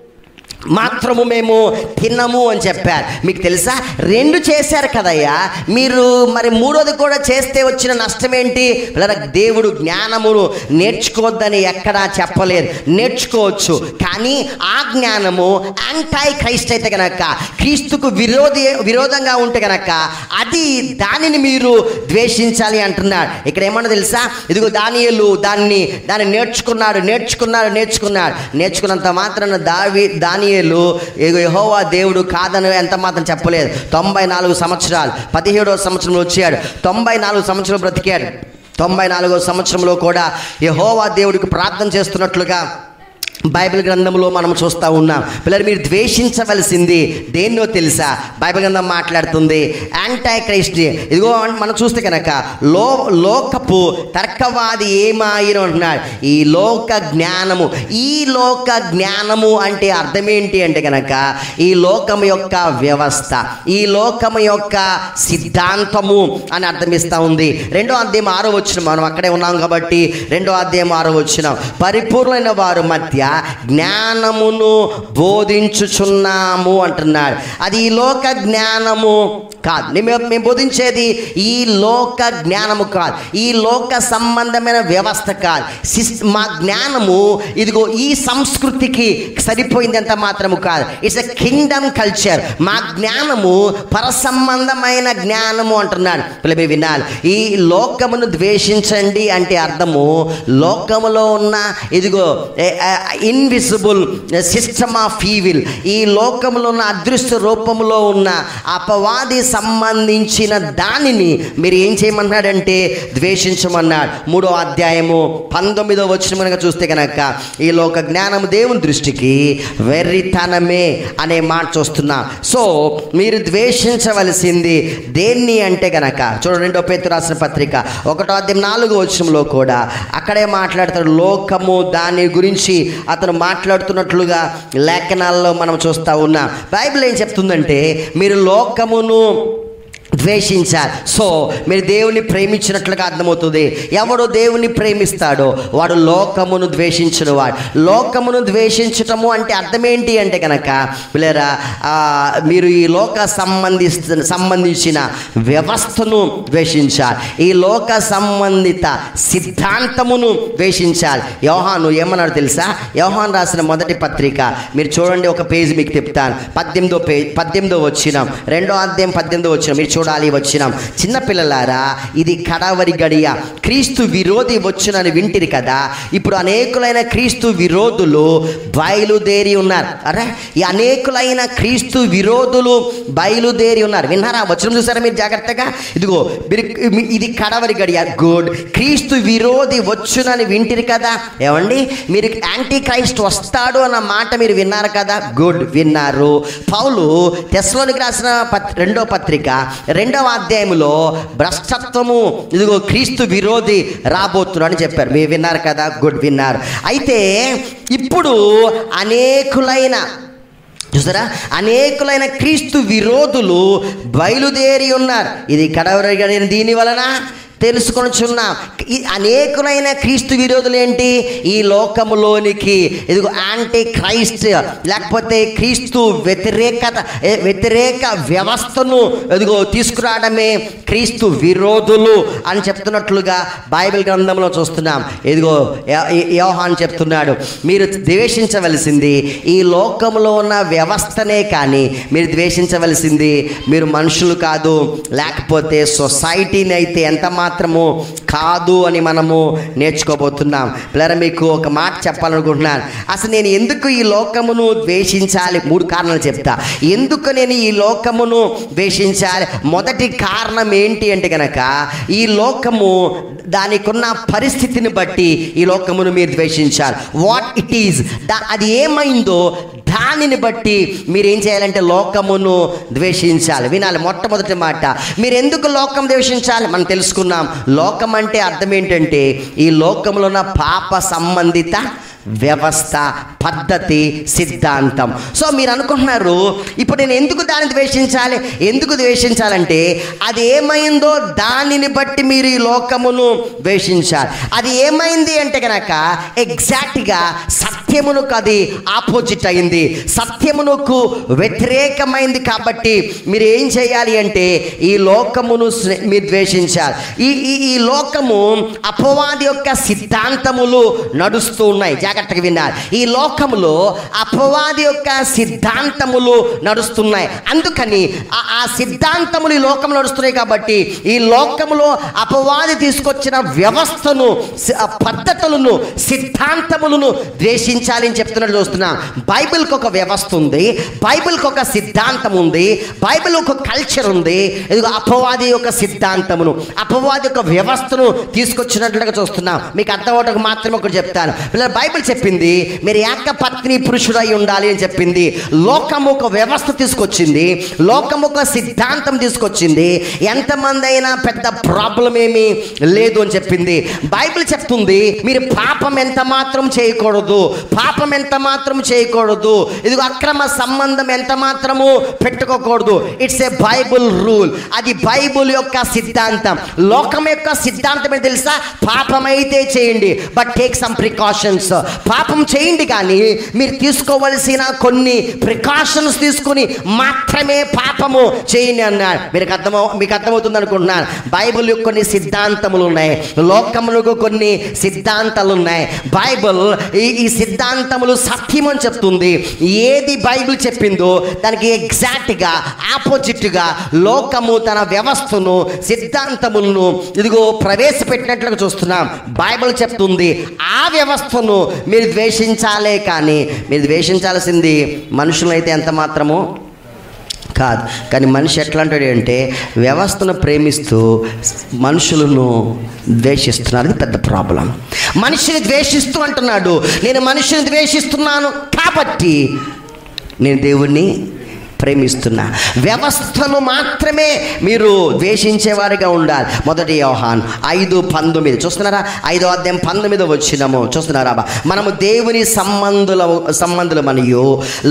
మాత్రము మేము తిన్నము అని చెప్పారు. మీకు తెలుసా 2 చేశారు కదయ్యా మీరు, మరి 3వది కూడా చేస్తే వచ్చిన నష్టం ఏంటి? దేవుడు జ్ఞానమును నేర్చుకోవద్దని ఎక్కడా చెప్పలేదు. నేర్చుకోవచ్చు, కానీ ఆ జ్ఞానము యాంటై క్రైస్ట్ అయితే కనుక, క్రీస్తుకు విరోధంగా ఉంటే కనుక దానిని మీరు ద్వేషించాలి అంటున్నాడు. ఇక్కడ ఏమన్నా తెలుసా? ఇదిగో దానియేలు దాన్ని నేర్చుకున్నంత మాత్రాన దానియేలు యెహోవా దేవుడు కాదని ఎంత మాత్రం చెప్పలేదు. 94 సంవత్సరాలు 17వ సంవత్సరంలో వచ్చాడు. 94 సంవత్సరాలు బ్రతికాడు. 94వ సంవత్సరంలో కూడా యెహోవా దేవుడికి ప్రార్థన చేస్తున్నట్లుగా బైబిల్ గ్రంథంలో మనం చూస్తూ ఉన్నాం. పిల్లలు మీరు ద్వేషించవలసింది దేన్నో తెలుసా? బైబిల్ గ్రంథం మాట్లాడుతుంది యాంటై క్రైస్ట్. ఇదిగో మనం చూస్తే కనుక లోకపు తర్కవాది ఏమాయిను అంటున్నాడు. ఈ లోక జ్ఞానము అంటే అర్థం ఏంటి అంటే కనుక ఈ లోకం యొక్క వ్యవస్థ, ఈ లోకం యొక్క సిద్ధాంతము అని అర్థమిస్తూ ఉంది. 2వ అధ్యాయం 6వ వచనం, మనం అక్కడే ఉన్నాం కాబట్టి 2వ అధ్యాయం 6వ వచనం, పరిపూర్ణమైన వారు మధ్య జ్ఞానమును బోధించుచున్నాము అంటున్నాడు. అది ఈ లోక జ్ఞానము కాదు. మేము బోధించేది ఈ లోక జ్ఞానము కాదు, ఈ లోక సంబంధమైన వ్యవస్థ కాదు. మా జ్ఞానము ఇదిగో ఈ సంస్కృతికి సరిపోయింది అంత మాత్రము కాదు. It's a kingdom culture. మా జ్ఞానము పరసంబంధమైన జ్ఞానము అంటున్నాడు. పిల్లలు వినాలి, ఈ లోకమును ద్వేషించండి అంటే అర్థము లోకములో ఉన్న ఇదిగో ఇన్విజిబుల్ సిస్టమ్ ఆఫ్ ఈవిల్, ఈ లోకములో ఉన్న అదృశ్య రూపములో ఉన్న అపవాది సంబంధించిన దానిని మీరు ఏం చేయమన్నాడంటే ద్వేషించమన్నాడు. 3వ అధ్యాయము 19వ వచనం కనుక చూస్తే కనుక ఈ లోక జ్ఞానము దేవుని దృష్టికి వెర్రితనమే అనే మాట చూస్తున్నాం. సో మీరు ద్వేషించవలసింది దేన్ని అంటే కనుక చూడండి, 2వ పేతురు రాసిన పత్రిక 1వ అధ్యాయం 4వ వచనంలో కూడా అక్కడే మాట్లాడతాడు. లోకము దాని గురించి అతను మాట్లాడుతున్నట్లుగా లేఖనాల్లో మనం చూస్తూ ఉన్నాం. బైబిల్ ఏం చెప్తుందంటే మీరు లోకమును ద్వేషించాలి. సో మీరు దేవుని ప్రేమించినట్లుగా అర్థమవుతుంది. ఎవడు దేవుని ప్రేమిస్తాడో వాడు లోకమును ద్వేషించిన వాడు. లోకమును ద్వేషించటము అంటే అర్థం ఏంటి అంటే కనుక పిల్లరా, మీరు ఈ లోక సంబంధించిన వ్యవస్థను ద్వేషించాలి, ఈ లోక సంబంధిత సిద్ధాంతమును ద్వేషించాలి. యోహాను ఏమన్నాడు తెలుసా? యోహాను రాసిన మొదటి పత్రిక మీరు చూడండి, ఒక పేజీ మీకు చెప్తాను. 18వ వచనం, 2వ అధ్యాయం 18వ వచనం మీరు చూడాలి. వచ్చినాం. చిన్నపిల్లలారా, ఇది కడవరి గడియ, క్రీస్తు విరోధి వచ్చునని వింటిరి కదా. ఇప్పుడు అనేకులైన క్రీస్తు విరోధులు బయలుదేరి ఉన్నారు. అరే, ఈ అనేకులైన క్రీస్తు విరోధులు బయలుదేరి ఉన్నారు. విన్నారా? వచనం చూసారా మీరు జాగ్రత్తగా? ఇదిగో ఇది కడవరి గడియ. గుడ్. క్రీస్తు విరోధి వచ్చునని వింటిరి కదా. ఏమండి, మీరు యాంటీ క్రైస్ట్ వస్తాడు అన్న మాట మీరు విన్నారు కదా. గుడ్, విన్నారు. పౌలు తెస్సలోనికి రాసిన 2వ పత్రిక 2వ అధ్యాయంలో భ్రష్టత్వము ఇదిగో క్రీస్తు విరోధి రాబోతున్నాడు అని చెప్పారు. మీరు విన్నారు కదా. గుడ్, విన్నారు. అయితే ఇప్పుడు చూసారా, అనేకులైన క్రీస్తు విరోధులు బయలుదేరి ఉన్నారు. ఇది కడవరి దీని వలన తెలుసుకొనిచున్నాం. అనేకులైన క్రీస్తు విరోధులు ఏంటి? ఈ లోకములోనికి ఇదిగో యాంటీ క్రైస్ట్ లేకపోతే క్రీస్తు వ్యతిరేక వ్యవస్థను ఇదిగో తీసుకురావడమే క్రీస్తు విరోధులు అని చెప్తున్నట్లుగా బైబిల్ గ్రంథంలో చూస్తున్నాం. ఇదిగో యోహాను చెప్తున్నాడు, మీరు ద్వేషించవలసింది ఈ లోకంలో ఉన్న వ్యవస్థనే, కానీ మీరు ద్వేషించవలసింది మీరు మనుషులు కాదు, లేకపోతే సొసైటీని అయితే ఎంత మాత్రము కాదు అని మనము నేర్చుకోబోతున్నాం. పిల్లరా, మీకు ఒక మాట చెప్పాలనుకుంటున్నాను. అసలు నేను ఎందుకు ఈ లోకమును ద్వేషించాలి? 3 కారణాలు చెప్తా. ఎందుకు నేను ఈ లోకమును ద్వేషించాలి? మొదటి కారణం ఏంటి అంటే కనుక ఈ లోకము దానికున్న పరిస్థితిని బట్టి ఈ లోకమును మీరు ద్వేషించాలి. వాట్ ఇట్ ఈజ్, అది ఏమైందో దానిని బట్టి మీరు ఏం చేయాలంటే లోకమును ద్వేషించాలి. వినాలి. మొట్టమొదటి మాట, మీరు ఎందుకు లోకం ద్వేషించాలి? మనం తెలుసుకున్నాం. లోకం అంటే అర్థం ఏంటంటే ఈ లోకంలో ఉన్న పాప సంబంధిత వ్యవస్థ, పద్ధతి, సిద్ధాంతం. సో మీరు అనుకుంటున్నారు ఇప్పుడు నేను ఎందుకు దాన్ని ద్వేషించాలి? ఎందుకు ద్వేషించాలంటే అది ఏమైందో దానిని బట్టి మీరు ఈ లోకమును ద్వేషించాలి. అది ఏమైంది అంటే కనుక ఎగ్జాక్ట్గా సత్యమునకు అది ఆపోజిట్ అయింది, సత్యమునకు వ్యతిరేకమైంది. కాబట్టి మీరు ఏం చేయాలి అంటే ఈ లోకమును మీరు ద్వేషించాలి. ఈ లోకము అపవాది యొక్క సిద్ధాంతములు నడుస్తూ ఉన్నాయి. జాగ్రత్తగా విన్నారు. ఈ లోకములో అపవాది యొక్క సిద్ధాంతములు నడుస్తున్నాయి. అందుకని ఆ సిద్ధాంతములు ఈ లోకం నడుస్తున్నాయి కాబట్టి ఈ లోకములో అపవాది తీసుకొచ్చిన వ్యవస్థను, పద్ధతులను, సిద్ధాంతములను ద్వేషించాలి అని చెప్తున్నట్టు చూస్తున్నాం. బైబిల్కి ఒక వ్యవస్థ ఉంది, బైబిల్కి ఒక సిద్ధాంతం ఉంది, బైబిల్ ఒక కల్చర్ ఉంది. ఇదిగో అపవాది యొక్క సిద్ధాంతమును, అపవాది యొక్క వ్యవస్థను తీసుకొచ్చినట్లుగా చూస్తున్నాం. మీకు అర్థం అవడానికి మాత్రమే ఒకటి చెప్తాను. బైబిల్ చెప్పింది మీరు ఏకపత్ని పురుషుడై ఉండాలి అని చెప్పింది. లోకం ఒక వ్యవస్థ తీసుకొచ్చింది, లోకం ఒక సిద్ధాంతం తీసుకొచ్చింది. ఎంతమంది అయినా పెద్ద ప్రాబ్లం ఏమీ లేదు అని చెప్పింది. బైబిల్ చెప్తుంది మీరు పాపం ఎంత మాత్రం చేయకూడదు, పాపం ఎంత మాత్రం చేయకూడదు, ఇది అక్రమ సంబంధం ఎంత మాత్రము పెట్టుకోకూడదు. It's a Bible rule. అది బైబుల్ యొక్క సిద్ధాంతం. లోకం యొక్క సిద్ధాంతం ఏంటి తెలుసా? పాపం అయితే చేయండి, బట్ టేక్ సమ్ ప్రికాషన్స్. పాపం చేయండి, కానీ మీరు తీసుకోవలసిన కొన్ని ప్రికాషన్స్ తీసుకుని మాత్రమే పాపము చేయండి అన్నాడు. మీకు అర్థమవుతుంది అనుకుంటున్నాను. బైబిల్ యొక్క కొన్ని సిద్ధాంతములు ఉన్నాయి, లోకములకు కొన్ని సిద్ధాంతాలు ఉన్నాయి. బైబిల్ ఈ సిద్ధాంతములు సత్యం అని చెప్తుంది. ఏది బైబిల్ చెప్పిందో దానికి ఎగ్జాక్ట్గా ఆపోజిట్గా లోకము తన వ్యవస్థను, సిద్ధాంతములను ఇదిగో ప్రవేశపెట్టినట్లుగా చూస్తున్నాం. బైబిల్ చెప్తుంది ఆ వ్యవస్థను మీరు ద్వేషించాలే, కానీ మీరు ద్వేషించాల్సింది మనుషులైతే ఎంత మాత్రము కాదు. కానీ మనిషి ఎట్లా అంటాడు అంటే వ్యవస్థను ప్రేమిస్తూ మనుషులను ద్వేషిస్తున్నారు. అది పెద్ద ప్రాబ్లం. మనిషిని ద్వేషిస్తూ అంటున్నాడు, నేను మనిషిని ద్వేషిస్తున్నాను కాబట్టి నేను దేవుణ్ణి ప్రేమిస్తున్నా. వ్యవస్థను మాత్రమే మీరు ద్వేషించేవారిగా ఉండాలి. 1 యోహాను 5:19 చూస్తున్నారా? 5వ అధ్యాయం 19వ వచనము చూస్తున్నారా? మనము దేవుని సంబంధులమనియు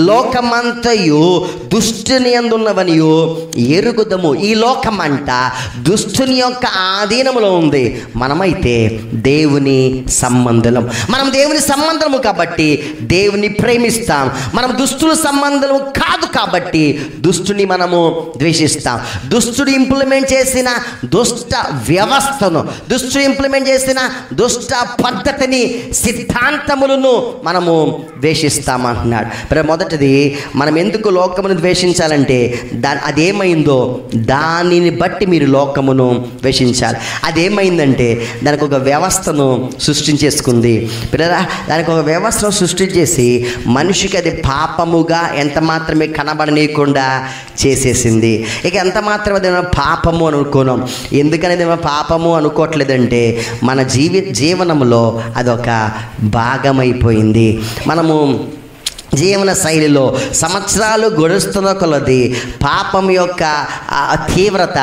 లోకమంతయు దుష్టుని యందున్నవనియు ఎరుగుదము. ఈ లోకమంట దుష్టుని యొక్క ఆధీనములో ఉంది. మనమైతే దేవుని సంబంధులం. మనం దేవుని సంబంధము కాబట్టి దేవుని ప్రేమిస్తాం. మనం దుష్టుల సంబంధము కాదు కాబట్టి దుష్టుని మనము ద్వేషిస్తాం. దుష్టుడు ఇంప్లిమెంట్ చేసిన దుష్ట వ్యవస్థను, దుష్టుడు ఇంప్లిమెంట్ చేసిన దుష్ట పద్ధతిని, సిద్ధాంతములను మనము ద్వేషిస్తామంటున్నాడు. మొదటిది, మనం ఎందుకు లోకమును ద్వేషించాలంటే అదేమైందో దానిని బట్టి మీరు లోకమును ద్వేషించాలి. అదేమైందంటే దానికి ఒక వ్యవస్థను సృష్టించేసుకుంది. పిల్లరా, దానికి ఒక వ్యవస్థను సృష్టించేసి మనిషికి అది పాపముగా ఎంత మాత్రమే కనబడని చేసేసింది. ఇక ఎంత మాత్రం అదేమో పాపము అనుకున్నాం. ఎందుకనేది పాపము అనుకోవట్లేదంటే మన జీవనంలో అదొక భాగమైపోయింది. మనము జీవన శైలిలో సంవత్సరాలు గడుస్తున్న కొలది పాపం యొక్క తీవ్రత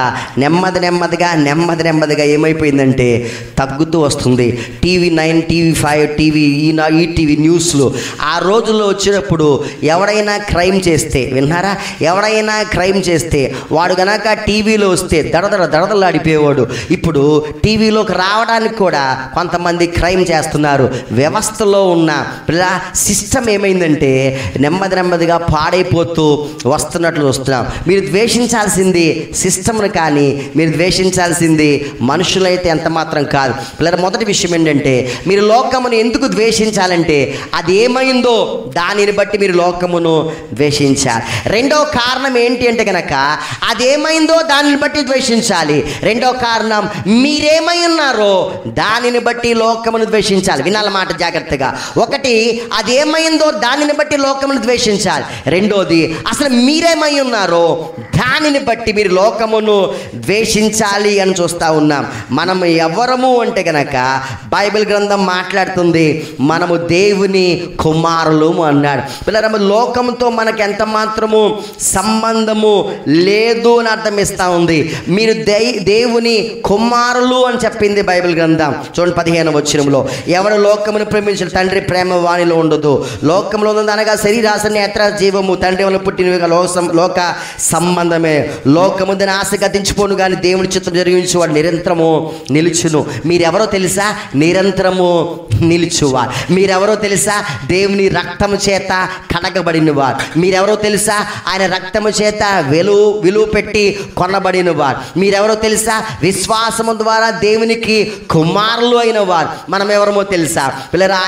నెమ్మదిగా ఏమైపోయిందంటే తగ్గుతూ వస్తుంది. టీవీ 9, టీవీ 5, టీవీ ఈటీవీ న్యూస్లు ఆ రోజుల్లో వచ్చినప్పుడు ఎవడైనా క్రైమ్ చేస్తే, విన్నారా? ఎవడైనా క్రైమ్ చేస్తే వాడు గనక టీవీలో వస్తే దడదలాడిపోయేవాడు. ఇప్పుడు టీవీలోకి రావడానికి కూడా కొంతమంది క్రైమ్ చేస్తున్నారు. వ్యవస్థలో ఉన్న సిస్టమ్ ఏమైందంటే నెమ్మదిగా పాడైపోతూ వస్తున్నట్లు వస్తున్నాం. మీరు ద్వేషించాల్సింది సిస్టమ్ను, కానీ మీరు ద్వేషించాల్సింది మనుషులైతే ఎంత మాత్రం కాదు. పిల్లల మొదటి విషయం ఏంటంటే మీరు లోకమును ఎందుకు ద్వేషించాలంటే అది ఏమైందో దానిని బట్టి మీరు లోకమును ద్వేషించాలి. రెండో కారణం ఏంటి అంటే కనుక అదేమైందో దానిని బట్టి ద్వేషించాలి. రెండో కారణం మీరేమై ఉన్నారో దానిని బట్టి లోకమును ద్వేషించాలి. వినాల మాట జాగ్రత్తగా. ఒకటి, అదేమైందో దానిని బట్టి లోకమును ద్వేషించాలి. రెండోది, అసలు మీరేమై ఉన్నారో దానిని బట్టి మీరు లోకమును ద్వేషించాలి అని చూస్తూ ఉన్నాం. మనం ఎవరము అంటే గనక బైబిల్ గ్రంథం మాట్లాడుతుంది మనము దేవుని కుమారులు అన్నాడు. పిల్లలు, లోకంతో మనకు ఎంత మాత్రము సంబంధము లేదు అని అర్థం ఇస్తూ ఉంది. మీరు దేవుని కుమారులు అని చెప్పింది బైబిల్ గ్రంథం. చూడండి 15వ వచనంలో, ఎవరు లోకమును ప్రేమించిన తండ్రి ప్రేమ వానిలో ఉండదు. లోకంలో అనగా శరీరాశ, నేత్ర, జీవము తండ్రి వల్ల పుట్టినవిగా లోక సంబంధమే. లోకము దాని ఆశ గతించిపోను కానీ దేవుని చిత్తం జరిగించు వాడు నిరంతరము నిలుచును. మీరెవరో తెలుసా? నిరంతరము నిలుచువారు. మీరెవరో తెలుసా? దేవుని రక్తము చేత కడగబడిన వారు. మీరెవరో తెలుసా? ఆయన రక్తము చేత విలువ పెట్టి కొనబడిన వారు. మీరెవరో తెలుసా? విశ్వాసము ద్వారా దేవునికి కుమారులు అయిన వారు. మనం ఎవరమో తెలుసా? పిల్లలు,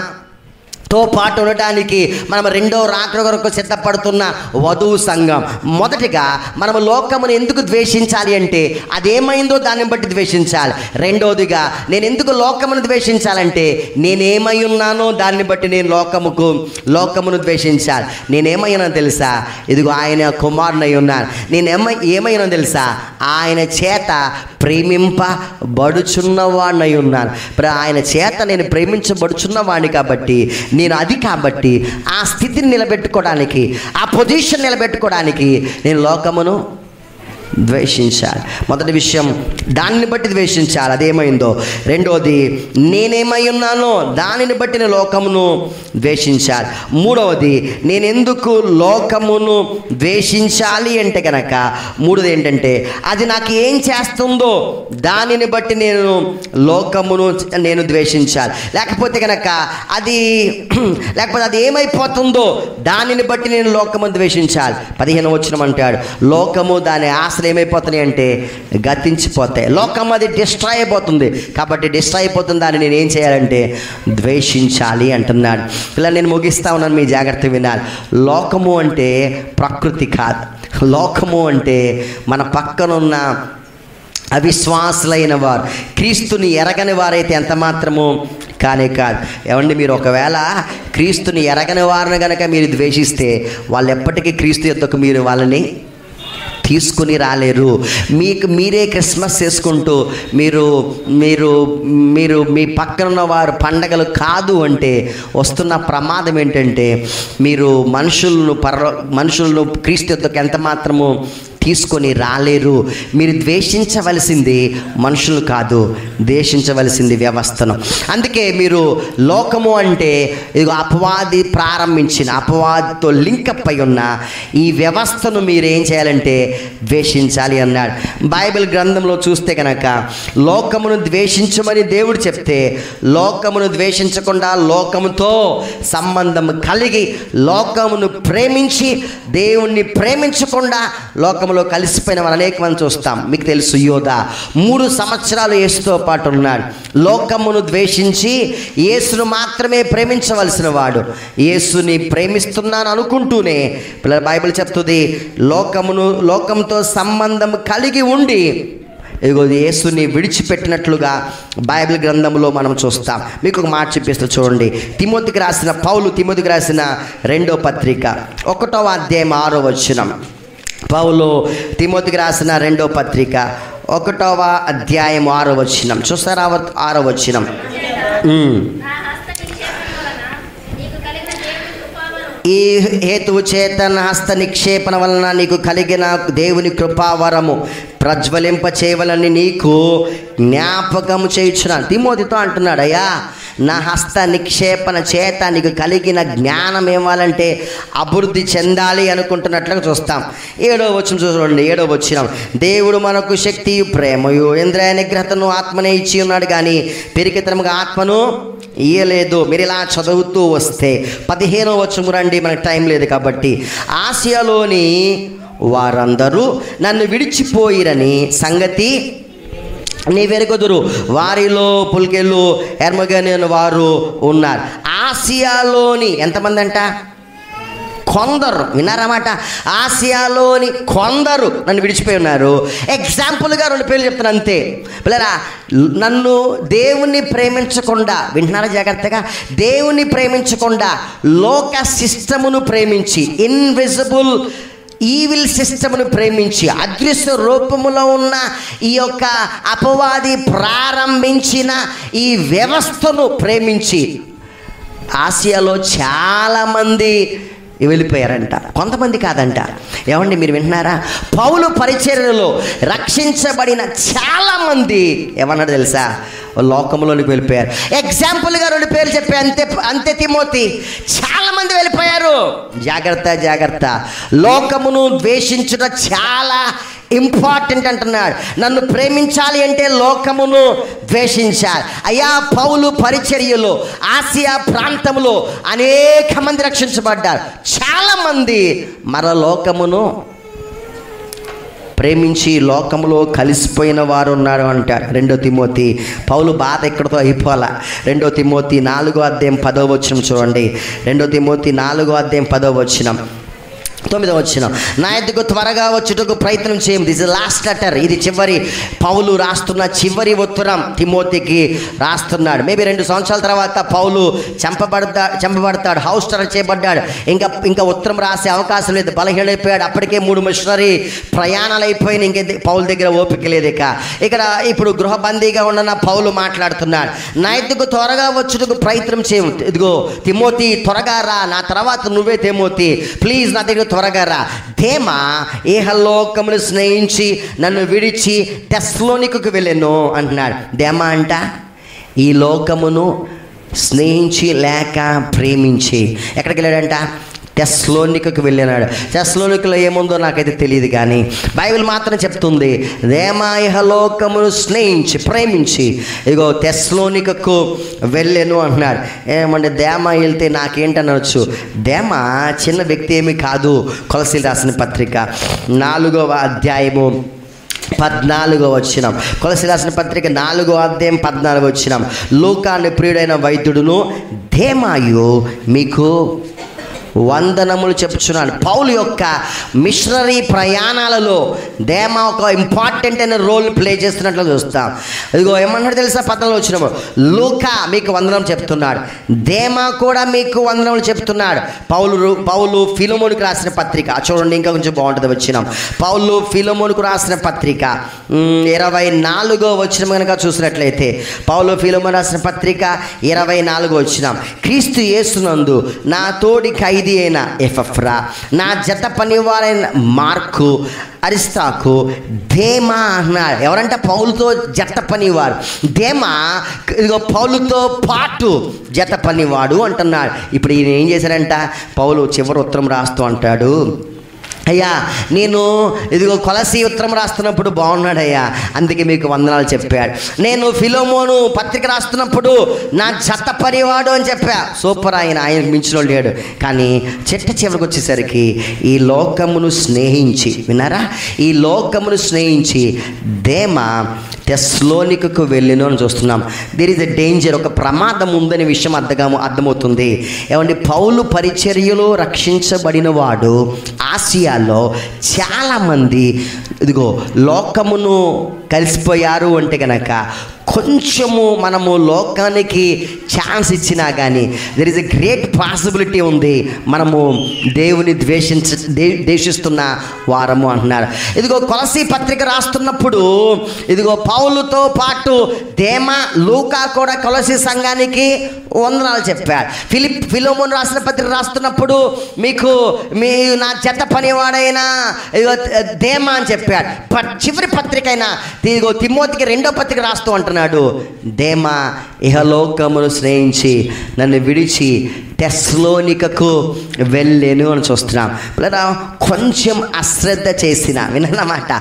ఆయనతో పాటు ఉండటానికి మనం రెండో రాత్రి కొరకు సిద్ధపడుతున్న వధువు సంఘం. మొదటిగా మనము లోకమును ఎందుకు ద్వేషించాలి అంటే అదేమైందో దాన్ని బట్టి ద్వేషించాలి. రెండోదిగా నేను ఎందుకు లోకమును ద్వేషించాలంటే నేనేమై ఉన్నానో దాన్ని బట్టి నేను లోకమును ద్వేషించాలి. నేనేమైనా తెలుసా? ఇదిగో ఆయన కుమారునై ఉన్నాను. ఏమైనా తెలుసా? ఆయన చేత ప్రేమింపబడుచున్నవాడినై ఉన్నాను. ఆయన చేత నేను ప్రేమించబడుచున్నవాడిని కాబట్టి కాబట్టి ఆ స్థితిని నిలబెట్టుకోవడానికి, ఆ పొజిషన్ నిలబెట్టుకోవడానికి నేను లోకమును ద్వేషించాలి. మొదటి విషయం, దానిని బట్టి ద్వేషించాలి, అదేమైందో. రెండవది, నేనేమై ఉన్నానో దానిని బట్టి నేను లోకమును ద్వేషించాలి. మూడవది, నేనెందుకు లోకమును ద్వేషించాలి అంటే కనుక మూడోది ఏంటంటే, అది నాకు ఏం చేస్తుందో దానిని బట్టి లోకమును నేను ద్వేషించాలి. లేకపోతే కనుక అది ఏమైపోతుందో దానిని బట్టి నేను లోకమును ద్వేషించాలి. 15వ వచనం అంటాడు, లోకము దాని ఆశలు ఏమైపోతున్నాయి అంటే గతించిపోతాయి. లోకం అది డిస్ట్రాయ్ అయిపోతుంది. కాబట్టి డిస్ట్రాయ్ అయిపోతుంది, దాన్ని నేను ఏం చేయాలంటే ద్వేషించాలి అంటున్నాడు. ఇలా నేను ముగిస్తా ఉన్నాను, మీ జాగ్రత్త వినాలి. లోకము అంటే ప్రకృతి కాదు. లోకము అంటే మన పక్కనున్న అవిశ్వాసులైన వారు, క్రీస్తుని ఎరగని వారైతే ఎంత మాత్రము కానే కాదు. ఏమండి, మీరు ఒకవేళ క్రీస్తుని ఎరగని వారిని కనుక మీరు ద్వేషిస్తే వాళ్ళు ఎప్పటికీ క్రీస్తు యొద్దకు మీరు వాళ్ళని తీసుకుని రాలేరు. మీకు మీరే క్రిస్మస్ చేసుకుంటూ మీరు మీరు మీరు మీ పక్కనున్న వారు పండగలు కాదు అంటే వస్తున్న ప్రమాదం ఏంటంటే, మీరు మనుషులను క్రీస్తు యొద్దకు ఎంత మాత్రము తీసుకొని రాలేరు. మీరు ద్వేషించవలసింది మనుషులు కాదు, ద్వేషించవలసింది వ్యవస్థను. అందుకే మీరు లోకము అంటే ఇదిగో అపవాది ప్రారంభించిన, అపవాదితో లింకప్ అయి ఉన్న ఈ వ్యవస్థను మీరు ఏం చేయాలంటే ద్వేషించాలి అన్నాడు. బైబిల్ గ్రంథంలో చూస్తే కనుక లోకమును ద్వేషించమని దేవుడు చెప్తే, లోకమును ద్వేషించకుండా లోకముతో సంబంధం కలిగి లోకమును ప్రేమించి దేవుణ్ణి ప్రేమించకుండా లోకములో కలిసిపోయిన వాళ్ళు అనేక మంది చూస్తాం. మీకు తెలుసు, యోధా 3 సంవత్సరాలు యేసుతో పాటు ఉన్నాడు. లోకమును ద్వేషించి యేసును మాత్రమే ప్రేమించవలసిన వాడు యేసుని ప్రేమిస్తున్నాను అనుకుంటూనే బైబిల్ చెప్తుంది, లోకంతో సంబంధం కలిగి ఉండి ఇదిగో యేసుని విడిచిపెట్టినట్లుగా బైబిల్ గ్రంథంలో మనం చూస్తాం. మీకు ఒక మాట చెప్పేస్తూ చూడండి. పౌలు తిమోతికి రాసిన 2వ పత్రిక 1వ అధ్యాయం 6వ వచనం. పౌలు తిమోతికి రాసిన 2వ పత్రిక 1వ అధ్యాయం 6వ వచనం చూస్తారా? 6వ వచనం, ఈ హేతువు చేత నా హస్త నిక్షేపణ వలన నీకు కలిగిన దేవుని కృపావరము ప్రజ్వలింప చేయవలని నీకు జ్ఞాపకము చేయుచున్నాను. తిమోతితో అంటున్నాడు, అయ్యా నా హస్త నిక్షేపణ చేత నీకు కలిగిన జ్ఞానం ఏమాలంటే అభివృద్ధి చెందాలి అనుకుంటున్నట్లుగా చూస్తాం. 7వ వచనం చూడండి. 7వ వచనం, దేవుడు మనకు శక్తియు ప్రేమయు ఇంద్రియ నిగ్రహతను ఆత్మనే ఇచ్చి ఉన్నాడు, కానీ పెరిగితనముగా ఆత్మను ఇయ్యలేదు. మీరు ఇలా చదువుతూ వస్తే 15వ వచనం రండి, మనకు టైం లేదు కాబట్టి. ఆసియాలోని వారందరూ నన్ను విడిచిపోయిరని సంగతి నీవెరుగుదురు, వారిలో పుల్కెళ్ళు హెర్మోగేనియన్ వారు ఉన్నారు. ఆసియాలోని ఎంతమంది అంట? కొందరు. విన్నారన్నమాట. ఆసియాలోని కొందరు నన్ను విడిచిపోయి ఉన్నారు. ఎగ్జాంపుల్గా 2 పేర్లు చెప్తాను అంతే. పిల్లరా, నన్ను దేవుణ్ణి ప్రేమించకుండా, వింటున్నారా జాగ్రత్తగా, దేవుణ్ణి ప్రేమించకుండా లోక సిస్టమును ప్రేమించి, ఇన్విజిబుల్ ఈవిల్ సిస్టమ్ను ప్రేమించి, అదృశ్య రూపములో ఉన్న ఈ యొక్క అపవాది ప్రారంభించిన ఈ వ్యవస్థను ప్రేమించి ఆసియాలో చాలామంది వెళ్ళిపోయారంట. కొంతమంది కాదంట. ఏమండి, మీరు వింటున్నారా? పౌలు పరిచర్యలో రక్షించబడిన చాలామంది ఏమన్నాడు తెలుసా? లోకంలోనికి వెళ్ళిపోయారు. ఎగ్జాంపుల్గా 2 పేర్లు చెప్పే అంతే తిమోతి. చాలామంది వెళ్ళిపోయారు. జాగ్రత్త. లోకమును ద్వేషించుట చాలా ఇంపార్టెంట్ అంటున్నాడు. నన్ను ప్రేమించాలి అంటే లోకమును ద్వేషించాలి. అయ్యా, పౌలు పరిచర్యలో ఆసియా ప్రాంతంలో అనేక మంది రక్షించబడ్డారు. చాలామంది లోకమును ప్రేమించి లోకంలో కలిసిపోయిన వారు ఉన్నారు అంటాడు 2 తిమోతి. పౌలు బాధ ఎక్కడితో అయిపోలా. 2 తిమోతి 4వ అధ్యాయం 10వ వచనం చూడండి. 2 తిమోతి 4వ అధ్యాయం 10వ వచనం, 9వ వచనం, నా ఎద్దుకు త్వరగా వచ్చుటకు ప్రయత్నం చేయం. This is last letter. ఇది చివరి పౌలు రాస్తున్న చివరి ఉత్తరం తిమోతికి రాస్తున్నాడు. మేబీ 2 సంవత్సరాల తర్వాత పౌలు చంపబడతాడు, హౌస్ అరెస్ట్ చేయబడ్డాడు. ఇంకా ఉత్తరం రాసే అవకాశం లేదు, బలహీనైపోయాడు. అప్పటికే 3 మిషనరీ ప్రయాణాలు అయిపోయినాయి. ఇంకే పౌలు దగ్గర ఓపిక లేదు. ఇక్కడ ఇప్పుడు గృహబందీగా ఉన్న పౌలు మాట్లాడుతున్నాడు. నా ఎద్దుకు త్వరగా వచ్చుటకు ప్రయత్నం చేయం. ఇదిగో తిమోతి, త్వరగా రా, నా తర్వాత నువ్వే తిమోతి, ప్లీజ్ నా దగ్గర త్వరగా రా. దేమా ఇహలోకమును స్నేహించి నన్ను విడిచి తెస్సలోనికకు వెళ్ళెను అంటున్నాడు. దేమా అంట ఈ లోకమును స్నేహించి లేక ప్రేమించి ఎక్కడికి వెళ్ళాడంట? తెస్సలోనికకు వెళ్ళినాడు. తెస్సలోనికలో ఏముందో నాకైతే తెలియదు, కానీ బైబిల్ మాత్రం చెప్తుంది దేమా ఇహలోకమును స్నేహించి ప్రేమించి ఇగో తెస్సలోనికకు వెళ్ళెను అంటున్నాడు. ఏమంటే దేమా వెళ్తే నాకేంటనవచ్చు? దేమా చిన్న వ్యక్తి ఏమీ కాదు. కొలసీలు రాసిన పత్రిక 4వ అధ్యాయము 14వ వచనం. కొలసీలు రాసిన పత్రిక 4వ అధ్యాయం 14వ వచనం. లూకాను ప్రియుడైన వైద్యుడును దేమాయు మీకు వందనములు చెప్పుచున్నాను. పౌలు యొక్క మిషనరీ ప్రయాణాలలో దేమా ఒక ఇంపార్టెంట్ అయిన రోల్ ప్లే చేస్తున్నట్లు చూస్తాం. ఇదిగో ఏమన్నాడు తెలుసా? 14వ వచనం. లూకా మీకు వందనం చెప్తున్నాడు, దేమా కూడా మీకు వందనములు చెప్తున్నాడు. పౌలు ఫిలమోనుకు రాసిన పత్రిక చూడండి, ఇంకా కొంచెం బాగుంటుంది వచనం. పౌలు ఫిలమోనుకు రాసిన పత్రిక 24వ వచనం కనుక చూసినట్లయితే, పౌలు ఫిలమోను రాసిన పత్రిక 24వ వచనం. క్రీస్తు యేసునందు నా తోడి ఖైదీ అయిన ఎపఫ్రా, నా జత పనివారైన మార్కు, అరిస్తాకు, దేమా అన్నాడు. ఎవరంటే పౌలుతో జత పనివారు. దేమా ఇదిగో పౌలుతో పాటు జత పనివాడు అంటున్నాడు. ఇప్పుడు ఈయన ఏం చేశారంట? పౌలు చివరి ఉత్తరం రాస్తూ అంటాడు, అయ్యా నేను ఇదిగో కొలసీ ఉత్తరం రాస్తున్నప్పుడు బాగున్నాడయ్యా, అందుకే మీకు వందనాలు చెప్పాడు. నేను ఫిలోమోను పత్రిక రాస్తున్నప్పుడు నా జత పనివాడు అని చెప్పా. సూపర్, ఆయనకు మించిన లేడు. కానీ చివరికి వచ్చేసరికి ఈ లోకమును స్నేహించి, విన్నారా, ఈ లోకమును స్నేహించి దేమా తెస్సలోనికకు వెళ్ళిను అని చూస్తున్నాం. దేర్ ఇస్ ఎ డేంజర్, ఒక ప్రమాదం ఉందనే విషయం అర్థమవుతుంది. ఏమండి, పౌలు పరిచర్యలో రక్షించబడిన వాడు ఆసియాలో చాలామంది ఇదిగో లోకమును కలిసిపోయారు అంటే కనుక కొంచెము మనము లోకానికి ఛాన్స్ ఇచ్చినా కానీ there is a great possibility ఉంది మనము దేవుని ద్వేషిస్తున్న వారము అంటున్నారు. ఇదిగో కొలసీ పత్రిక రాస్తున్నప్పుడు ఇదిగో పౌలుతో పాటు దేమా, లూకా కూడా కొలసీ సంఘానికి వందనాలు చెప్పాడు. ఫిలోమోను రాసిన పత్రిక రాస్తున్నప్పుడు మీకు నా జత పనివాడైనా ఇదిగో దేమా అని చెప్పాడు. చివరి పత్రిక అయినా ఇదిగో తిమోతికి 2వ పత్రిక రాస్తూ అంటున్నాడు, దేమా ఇహలోకమును స్నేహించి నన్ను విడిచి తెస్సలోనికకు వెళ్ళేను అని చూస్తున్నాం. లేదా కొంచెం అశ్రద్ధ చేసిన, వినమాట,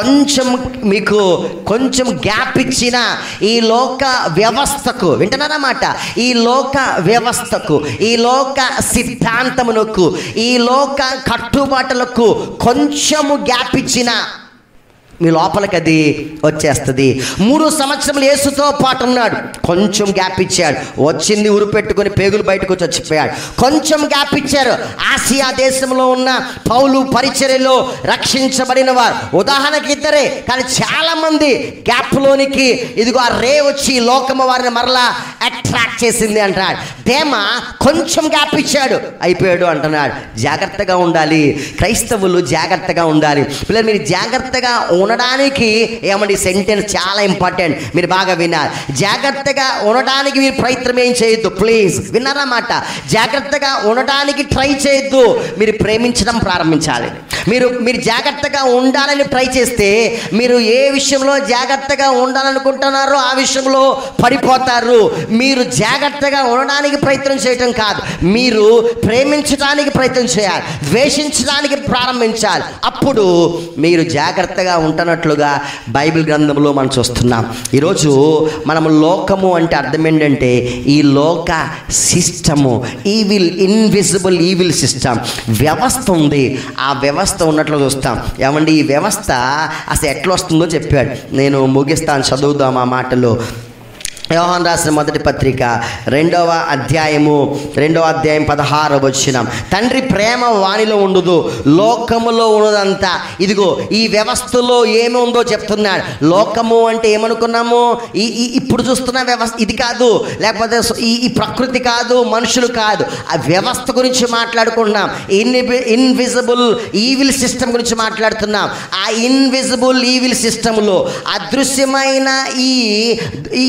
కొంచెం గ్యాప్ ఇచ్చిన ఈ లోక వ్యవస్థకు, వింటున్నారన్నమాట, ఈ లోక వ్యవస్థకు, ఈ లోక సిద్ధాంతమునకు, ఈ లోక కట్టుబాటులకు కొంచెము గ్యాప్ ఇచ్చిన మీ లోపలికి అది వచ్చేస్తుంది. 3 సంవత్సరములు యేసుతో పాటు ఉన్నాడు, కొంచెం గ్యాప్ ఇచ్చాడు, వచ్చింది ఉరిపెట్టుకొని పేగులు బయటకు వచ్చి చచ్చిపోయాడు. కొంచెం గ్యాప్ ఇచ్చారు. ఆసియా దేశంలో ఉన్న పౌలు పరిచర్యలో రక్షించబడిన వారు ఉదాహరణకి ఇద్దరే, కానీ చాలామంది గ్యాప్లోనికి ఇదిగో ఆ రే వచ్చి లోకము వారిని మరలా అట్రాక్ట్ చేసింది అంటున్నాడు. దేమా కొంచెం గ్యాప్ ఇచ్చాడు, అయిపోయాడు అంటున్నాడు. జాగ్రత్తగా ఉండాలి, క్రైస్తవులు జాగ్రత్తగా ఉండాలి. పిల్లలు మీరు జాగ్రత్తగా ఉండడానికి, ఏమండి సెంటెన్స్ చాలా ఇంపార్టెంట్, మీరు బాగా విన్నారు. జాగ్రత్తగా ఉండడానికి మీరు ప్రయత్నం ఏం చేయొద్దు, ప్లీజ్, విన్నారన్నమాట. జాగ్రత్తగా ఉండడానికి ట్రై చేయొద్దు, మీరు ప్రేమించడం ప్రారంభించాలి. మీరు జాగ్రత్తగా ఉండాలని ట్రై చేస్తే మీరు ఏ విషయంలో జాగ్రత్తగా ఉండాలనుకుంటున్నారో ఆ విషయంలో పడిపోతారు. మీరు జాగ్రత్తగా ఉండడానికి ప్రయత్నం చేయటం కాదు, మీరు ప్రేమించడానికి ప్రయత్నం చేయాలి, ద్వేషించడానికి ప్రారంభించాలి. అప్పుడు మీరు జాగ్రత్తగా ఉంటున్నట్లుగా బైబిల్ గ్రంథంలో మనం చూస్తున్నాం. ఈరోజు మనము లోకము అంటే అర్థం ఏంటంటే ఈ లోక సిస్టము, ఇన్విజిబుల్ ఈవిల్ సిస్టమ్, వ్యవస్థ ఉంది. ఆ వ్యవస్థ ఉన్నట్లు చూస్తాం. ఏమండి, ఈ వ్యవస్థ అసలు ఎట్లా వస్తుందో చెప్పాడు. నేను ముగిస్తాను, చదువుదాం ఆ మాటలు. యోహాను రాసిన మొదటి పత్రిక 2వ అధ్యాయం 16వ వచనం. తండ్రి ప్రేమ వానిలో ఉండదు, లోకములో ఉన్నదంతా. ఇదిగో ఈ వ్యవస్థలో ఏమి ఉందో చెప్తున్నాడు. లోకము అంటే ఏమనుకున్నాము, ఇప్పుడు చూస్తున్న వ్యవస్థ ఇది కాదు, లేకపోతే ఈ ప్రకృతి కాదు, మనుషులు కాదు, ఆ వ్యవస్థ గురించి మాట్లాడుకుంటున్నాం. ఇన్విజిబుల్ ఈవిల్ సిస్టమ్ గురించి మాట్లాడుతున్నాం. ఆ ఇన్విజిబుల్ ఈవిల్ సిస్టంలో అదృశ్యమైన ఈ యొక్క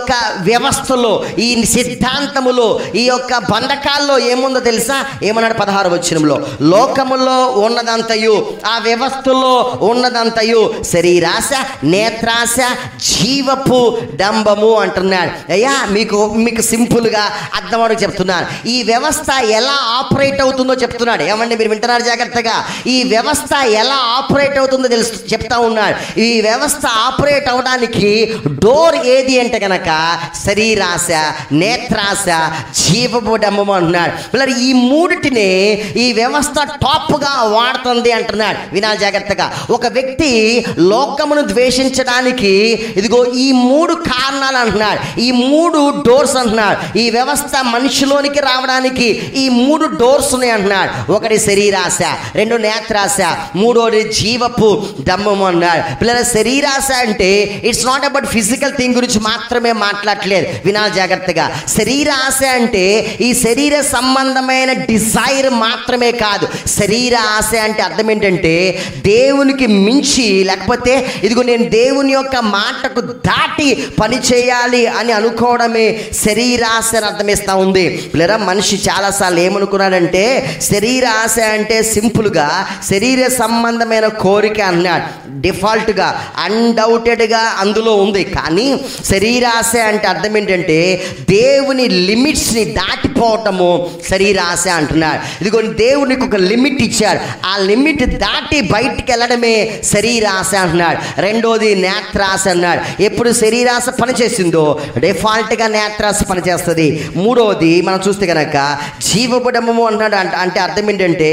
యొక్క వ్యవస్థలో, ఈ సిద్ధాంతములో, ఈ యొక్క బంధకాల్లో ఏముందో తెలుసా? ఏమన్నాడు 16వ వచనంలో? లోకములో ఉన్నదంతయు, ఆ వ్యవస్థలో ఉన్నదంతయు శరీరాశ, నేత్రాశ, జీవపు డంబము అంటున్నాడు. అయ్యా మీకు సింపుల్గా అర్థమవడం చెప్తున్నాను. ఈ వ్యవస్థ ఎలా ఆపరేట్ అవుతుందో చెప్తున్నాడు. ఏమండి, మీరు వింటున్నారు జాగ్రత్తగా? ఈ వ్యవస్థ ఎలా ఆపరేట్ అవుతుందో చెప్తా ఉన్నాడు. ఈ వ్యవస్థ ఆపరేట్ అవడానికి డోర్ ఏది అంటే కనుక శరీరాశ, నేత్రాశ, జీవపు డంబము అంటున్నాడు. పిల్లలు, ఈ మూడిటిని ఈ వ్యవస్థ టాప్గా వాడుతుంది అంటున్నాడు. వినాలి జాగ్రత్తగా. ఒక వ్యక్తి లోకమును ద్వేషించడానికి ఇదిగో ఈ 3 కారణాలు అంటున్నాడు. ఈ 3 డోర్స్ అంటున్నాడు. ఈ వ్యవస్థ మనిషిలోనికి రావడానికి ఈ 3 డోర్స్ ఉన్నాయి అంటున్నాడు. ఒకటి శరీరాశ, 2 నేత్రాశ, 3వది జీవపు డంబము అన్నాడు. పిల్లల, శరీరాశ అంటే it's not about physical thing గురించి మాత్రమే మాట్లాడట్లేదు. వినాలి జాగ్రత్తగా. శరీరాశ అంటే ఈ శరీర సంబంధమైన డిజైర్ మాత్రమే కాదు. శరీర ఆశ అంటే అర్థం ఏంటంటే దేవునికి మించి, లేకపోతే ఇదిగో నేను దేవుని యొక్క మాటకు దాటి పని చేయాలి అని అనుకోవడమే శరీరాశ అని అర్థమిస్తూ ఉంది. పిల్లరా, మనిషి చాలాసార్లు ఏమనుకున్నాడంటే శరీర ఆశ అంటే సింపుల్గా శరీర సంబంధమైన కోరిక అన్నాడు. డిఫాల్ట్గా అన్డౌటెడ్గా అందులో ఉంది. కానీ శరీరాశ అంటే అర్థం ఏంటంటే దేవుని లిమిట్స్ని దాటిపోవటము శరీరాశ అంటున్నాడు. ఇదిగో దేవునికి ఒక లిమిట్ ఇచ్చాడు, ఆ లిమిట్ దాటి బయటికి వెళ్ళడమే శరీరాశ అంటున్నాడు. 2వది నేత్రాశ అన్నాడు. ఎప్పుడు శరీరాశ పనిచేసిందో డిఫాల్ట్గా నేత్రాశ పనిచేస్తుంది. 3వది మనం చూస్తే కనుక జీవపు డంబము అంటున్నాడు. అంటే అర్థం ఏంటంటే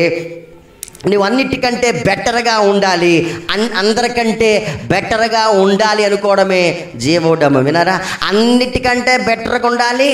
నువ్వు అన్నిటికంటే బెటర్గా ఉండాలి, అందరికంటే బెటర్గా ఉండాలి అనుకోవడమే జీవోడము. వినారా? అన్నిటికంటే బెటర్గా ఉండాలి,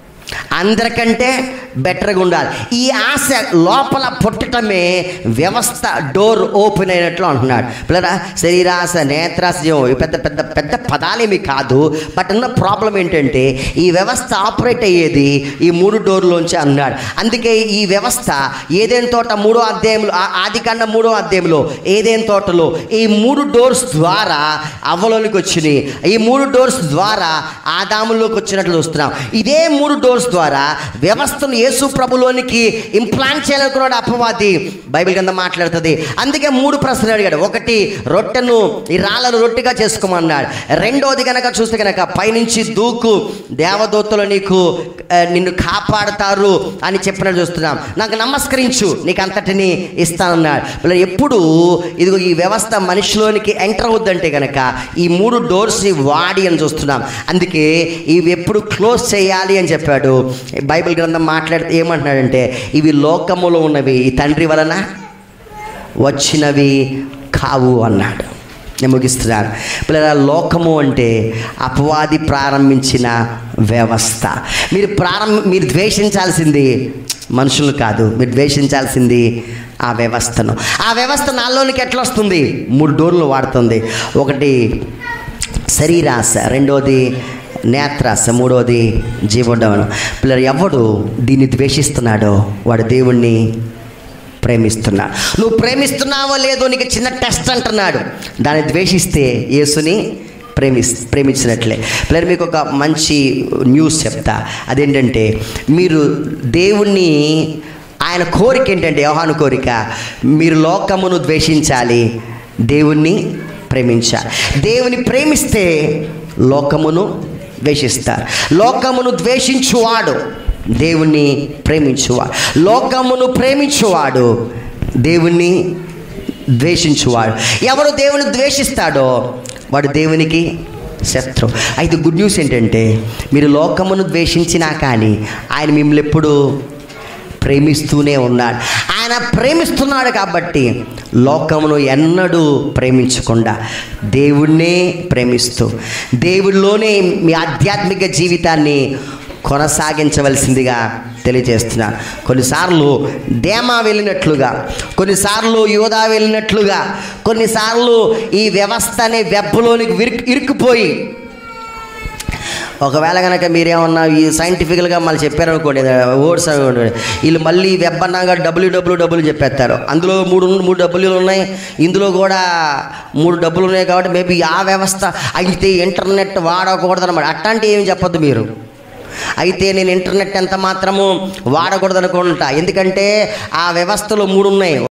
అందరికంటే బెటర్గా ఉండాలి. ఈ ఆశ లోపల పుట్టడమే వ్యవస్థ డోర్ ఓపెన్ అయినట్లు అంటున్నాడు. పిల్లరా, శరీరాశ, నేత్రాశ, పెద్ద పెద్ద పెద్ద పదాలేమి కాదు. బట్ ఉన్న ప్రాబ్లం ఏంటంటే ఈ వ్యవస్థ ఆపరేట్ అయ్యేది ఈ 3 డోర్లోంచి అన్నాడు. అందుకే ఈ వ్యవస్థ ఏదైనా తోట 3వ అధ్యాయంలో, ఆదికాండం 3వ అధ్యాయంలో ఏదైనా తోటలో ఈ 3 డోర్స్ ద్వారా అవ్వలోనికి వచ్చినాయి. ఈ 3 డోర్స్ ద్వారా ఆదాములోకి వచ్చినట్లు చూస్తున్నాం. ఇదే 3 డోర్స్ ద్వారా వ్యవస్థను యేసు ప్రభులోనికి ఇంప్లాంట్ చేయాలనుకున్నాడు అపవాది. బైబిల్ కింద మాట్లాడుతుంది. అందుకే 3 ప్రశ్నలు అడిగాడు. 1, రొట్టెను, ఈ రాళ్ళను రొట్టెగా చేసుకోమన్నాడు. 2వది కనుక చూస్తే కనుక పైనుంచి దూకు, దేవదూతలు నిన్ను కాపాడుతారు అని చెప్పినట్టు చూస్తున్నాం. నాకు నమస్కరించు, నీకు అంతటిని ఇస్తానన్నాడు. ఎప్పుడు ఇదిగో ఈ వ్యవస్థ మనిషిలోనికి ఎంటర్ అవుద్దంటే కనుక ఈ 3 డోర్స్ని వాడి అని చూస్తున్నాం. అందుకే ఇవి ఎప్పుడు క్లోజ్ చేయాలి అని చెప్పాడు. బైబిల్ గ్రంథం మాట్లాడితే ఏమంటున్నాడంటే ఇవి లోకములో ఉన్నవి, ఈ తండ్రి వలన వచ్చినవి కావు అన్నాడు. నేను ముగిస్తున్నాను. పిల్లల, లోకము అంటే అపవాది ప్రారంభించిన వ్యవస్థ. మీరు ద్వేషించాల్సింది మనుషులు కాదు, మీరు ద్వేషించాల్సింది ఆ వ్యవస్థను. ఆ వ్యవస్థ నాలోనికి ఎట్లా వస్తుంది? 3 డోర్లు వాడుతుంది. 1 శరీరాశ, 2వది నేత్రాశ, 3వది జీవోడమనం. పిల్లలు, ఎవడు దీన్ని ద్వేషిస్తున్నాడో వాడు దేవుణ్ణి ప్రేమిస్తున్నాడు. నువ్వు ప్రేమిస్తున్నావో లేదో నీకు చిన్న టెస్ట్ అంటున్నాడు. దాన్ని ద్వేషిస్తే యేసుని ప్రేమించినట్లే. పిల్లలు, మీకు ఒక మంచి న్యూస్ చెప్తా. అదేంటంటే మీరు దేవుణ్ణి, ఆయన కోరిక ఏంటంటే, యోహాను కోరిక, మీరు లోకమును ద్వేషించాలి, దేవుణ్ణి ప్రేమించాలి. దేవుని ప్రేమిస్తే లోకమును ద్వేషిస్తారు. లోకమును ద్వేషించువాడు దేవుణ్ణి ప్రేమించువాడు. లోకమును ప్రేమించువాడు దేవుణ్ణి ద్వేషించువాడు. ఎవరు దేవుని ద్వేషిస్తాడో వాడు దేవునికి శత్రువు. అయితే గుడ్ న్యూస్ ఏంటంటే మీరు లోకమును ద్వేషించినా కానీ ఆయన మిమ్మల్ని ఎప్పుడు ప్రేమిస్తూనే ఉన్నాడు. ఆయన ప్రేమిస్తున్నాడు కాబట్టి లోకమును ఎన్నడూ ప్రేమించకుండా దేవుణ్ణే ప్రేమిస్తూ దేవుడిలోనే మీ ఆధ్యాత్మిక జీవితాన్ని కొనసాగించవలసిందిగా తెలియజేస్తున్నాను. కొన్నిసార్లు దేమా వెళ్ళినట్లుగా, కొన్నిసార్లు యోధా వెళ్ళినట్లుగా, కొన్నిసార్లు ఈ వ్యవస్థ అనే వెబ్బలోనికి ఇరుక్కుపోయి ఒకవేళ కనుక మీరేమన్నా ఈ సైంటిఫికల్గా మళ్ళీ చెప్పారనుకోండి, వర్డ్స్ అనుకోండి, వీళ్ళు మళ్ళీ వెబ్ అన్నాగా డబ్ల్యూ చెప్పేస్తారు. అందులో మూడు డబ్ల్యూలు ఉన్నాయి, ఇందులో కూడా 3 డబ్బులు ఉన్నాయి. కాబట్టి మేబీ ఆ వ్యవస్థ అయితే ఇంటర్నెట్ వాడకూడదు అనమాట. అట్లాంటివి ఏమి చెప్పొద్దు మీరు. అయితే నేను ఇంటర్నెట్ ఎంత మాత్రము వాడకూడదు అనుకుంటా, ఎందుకంటే ఆ వ్యవస్థలో 3 ఉన్నాయి.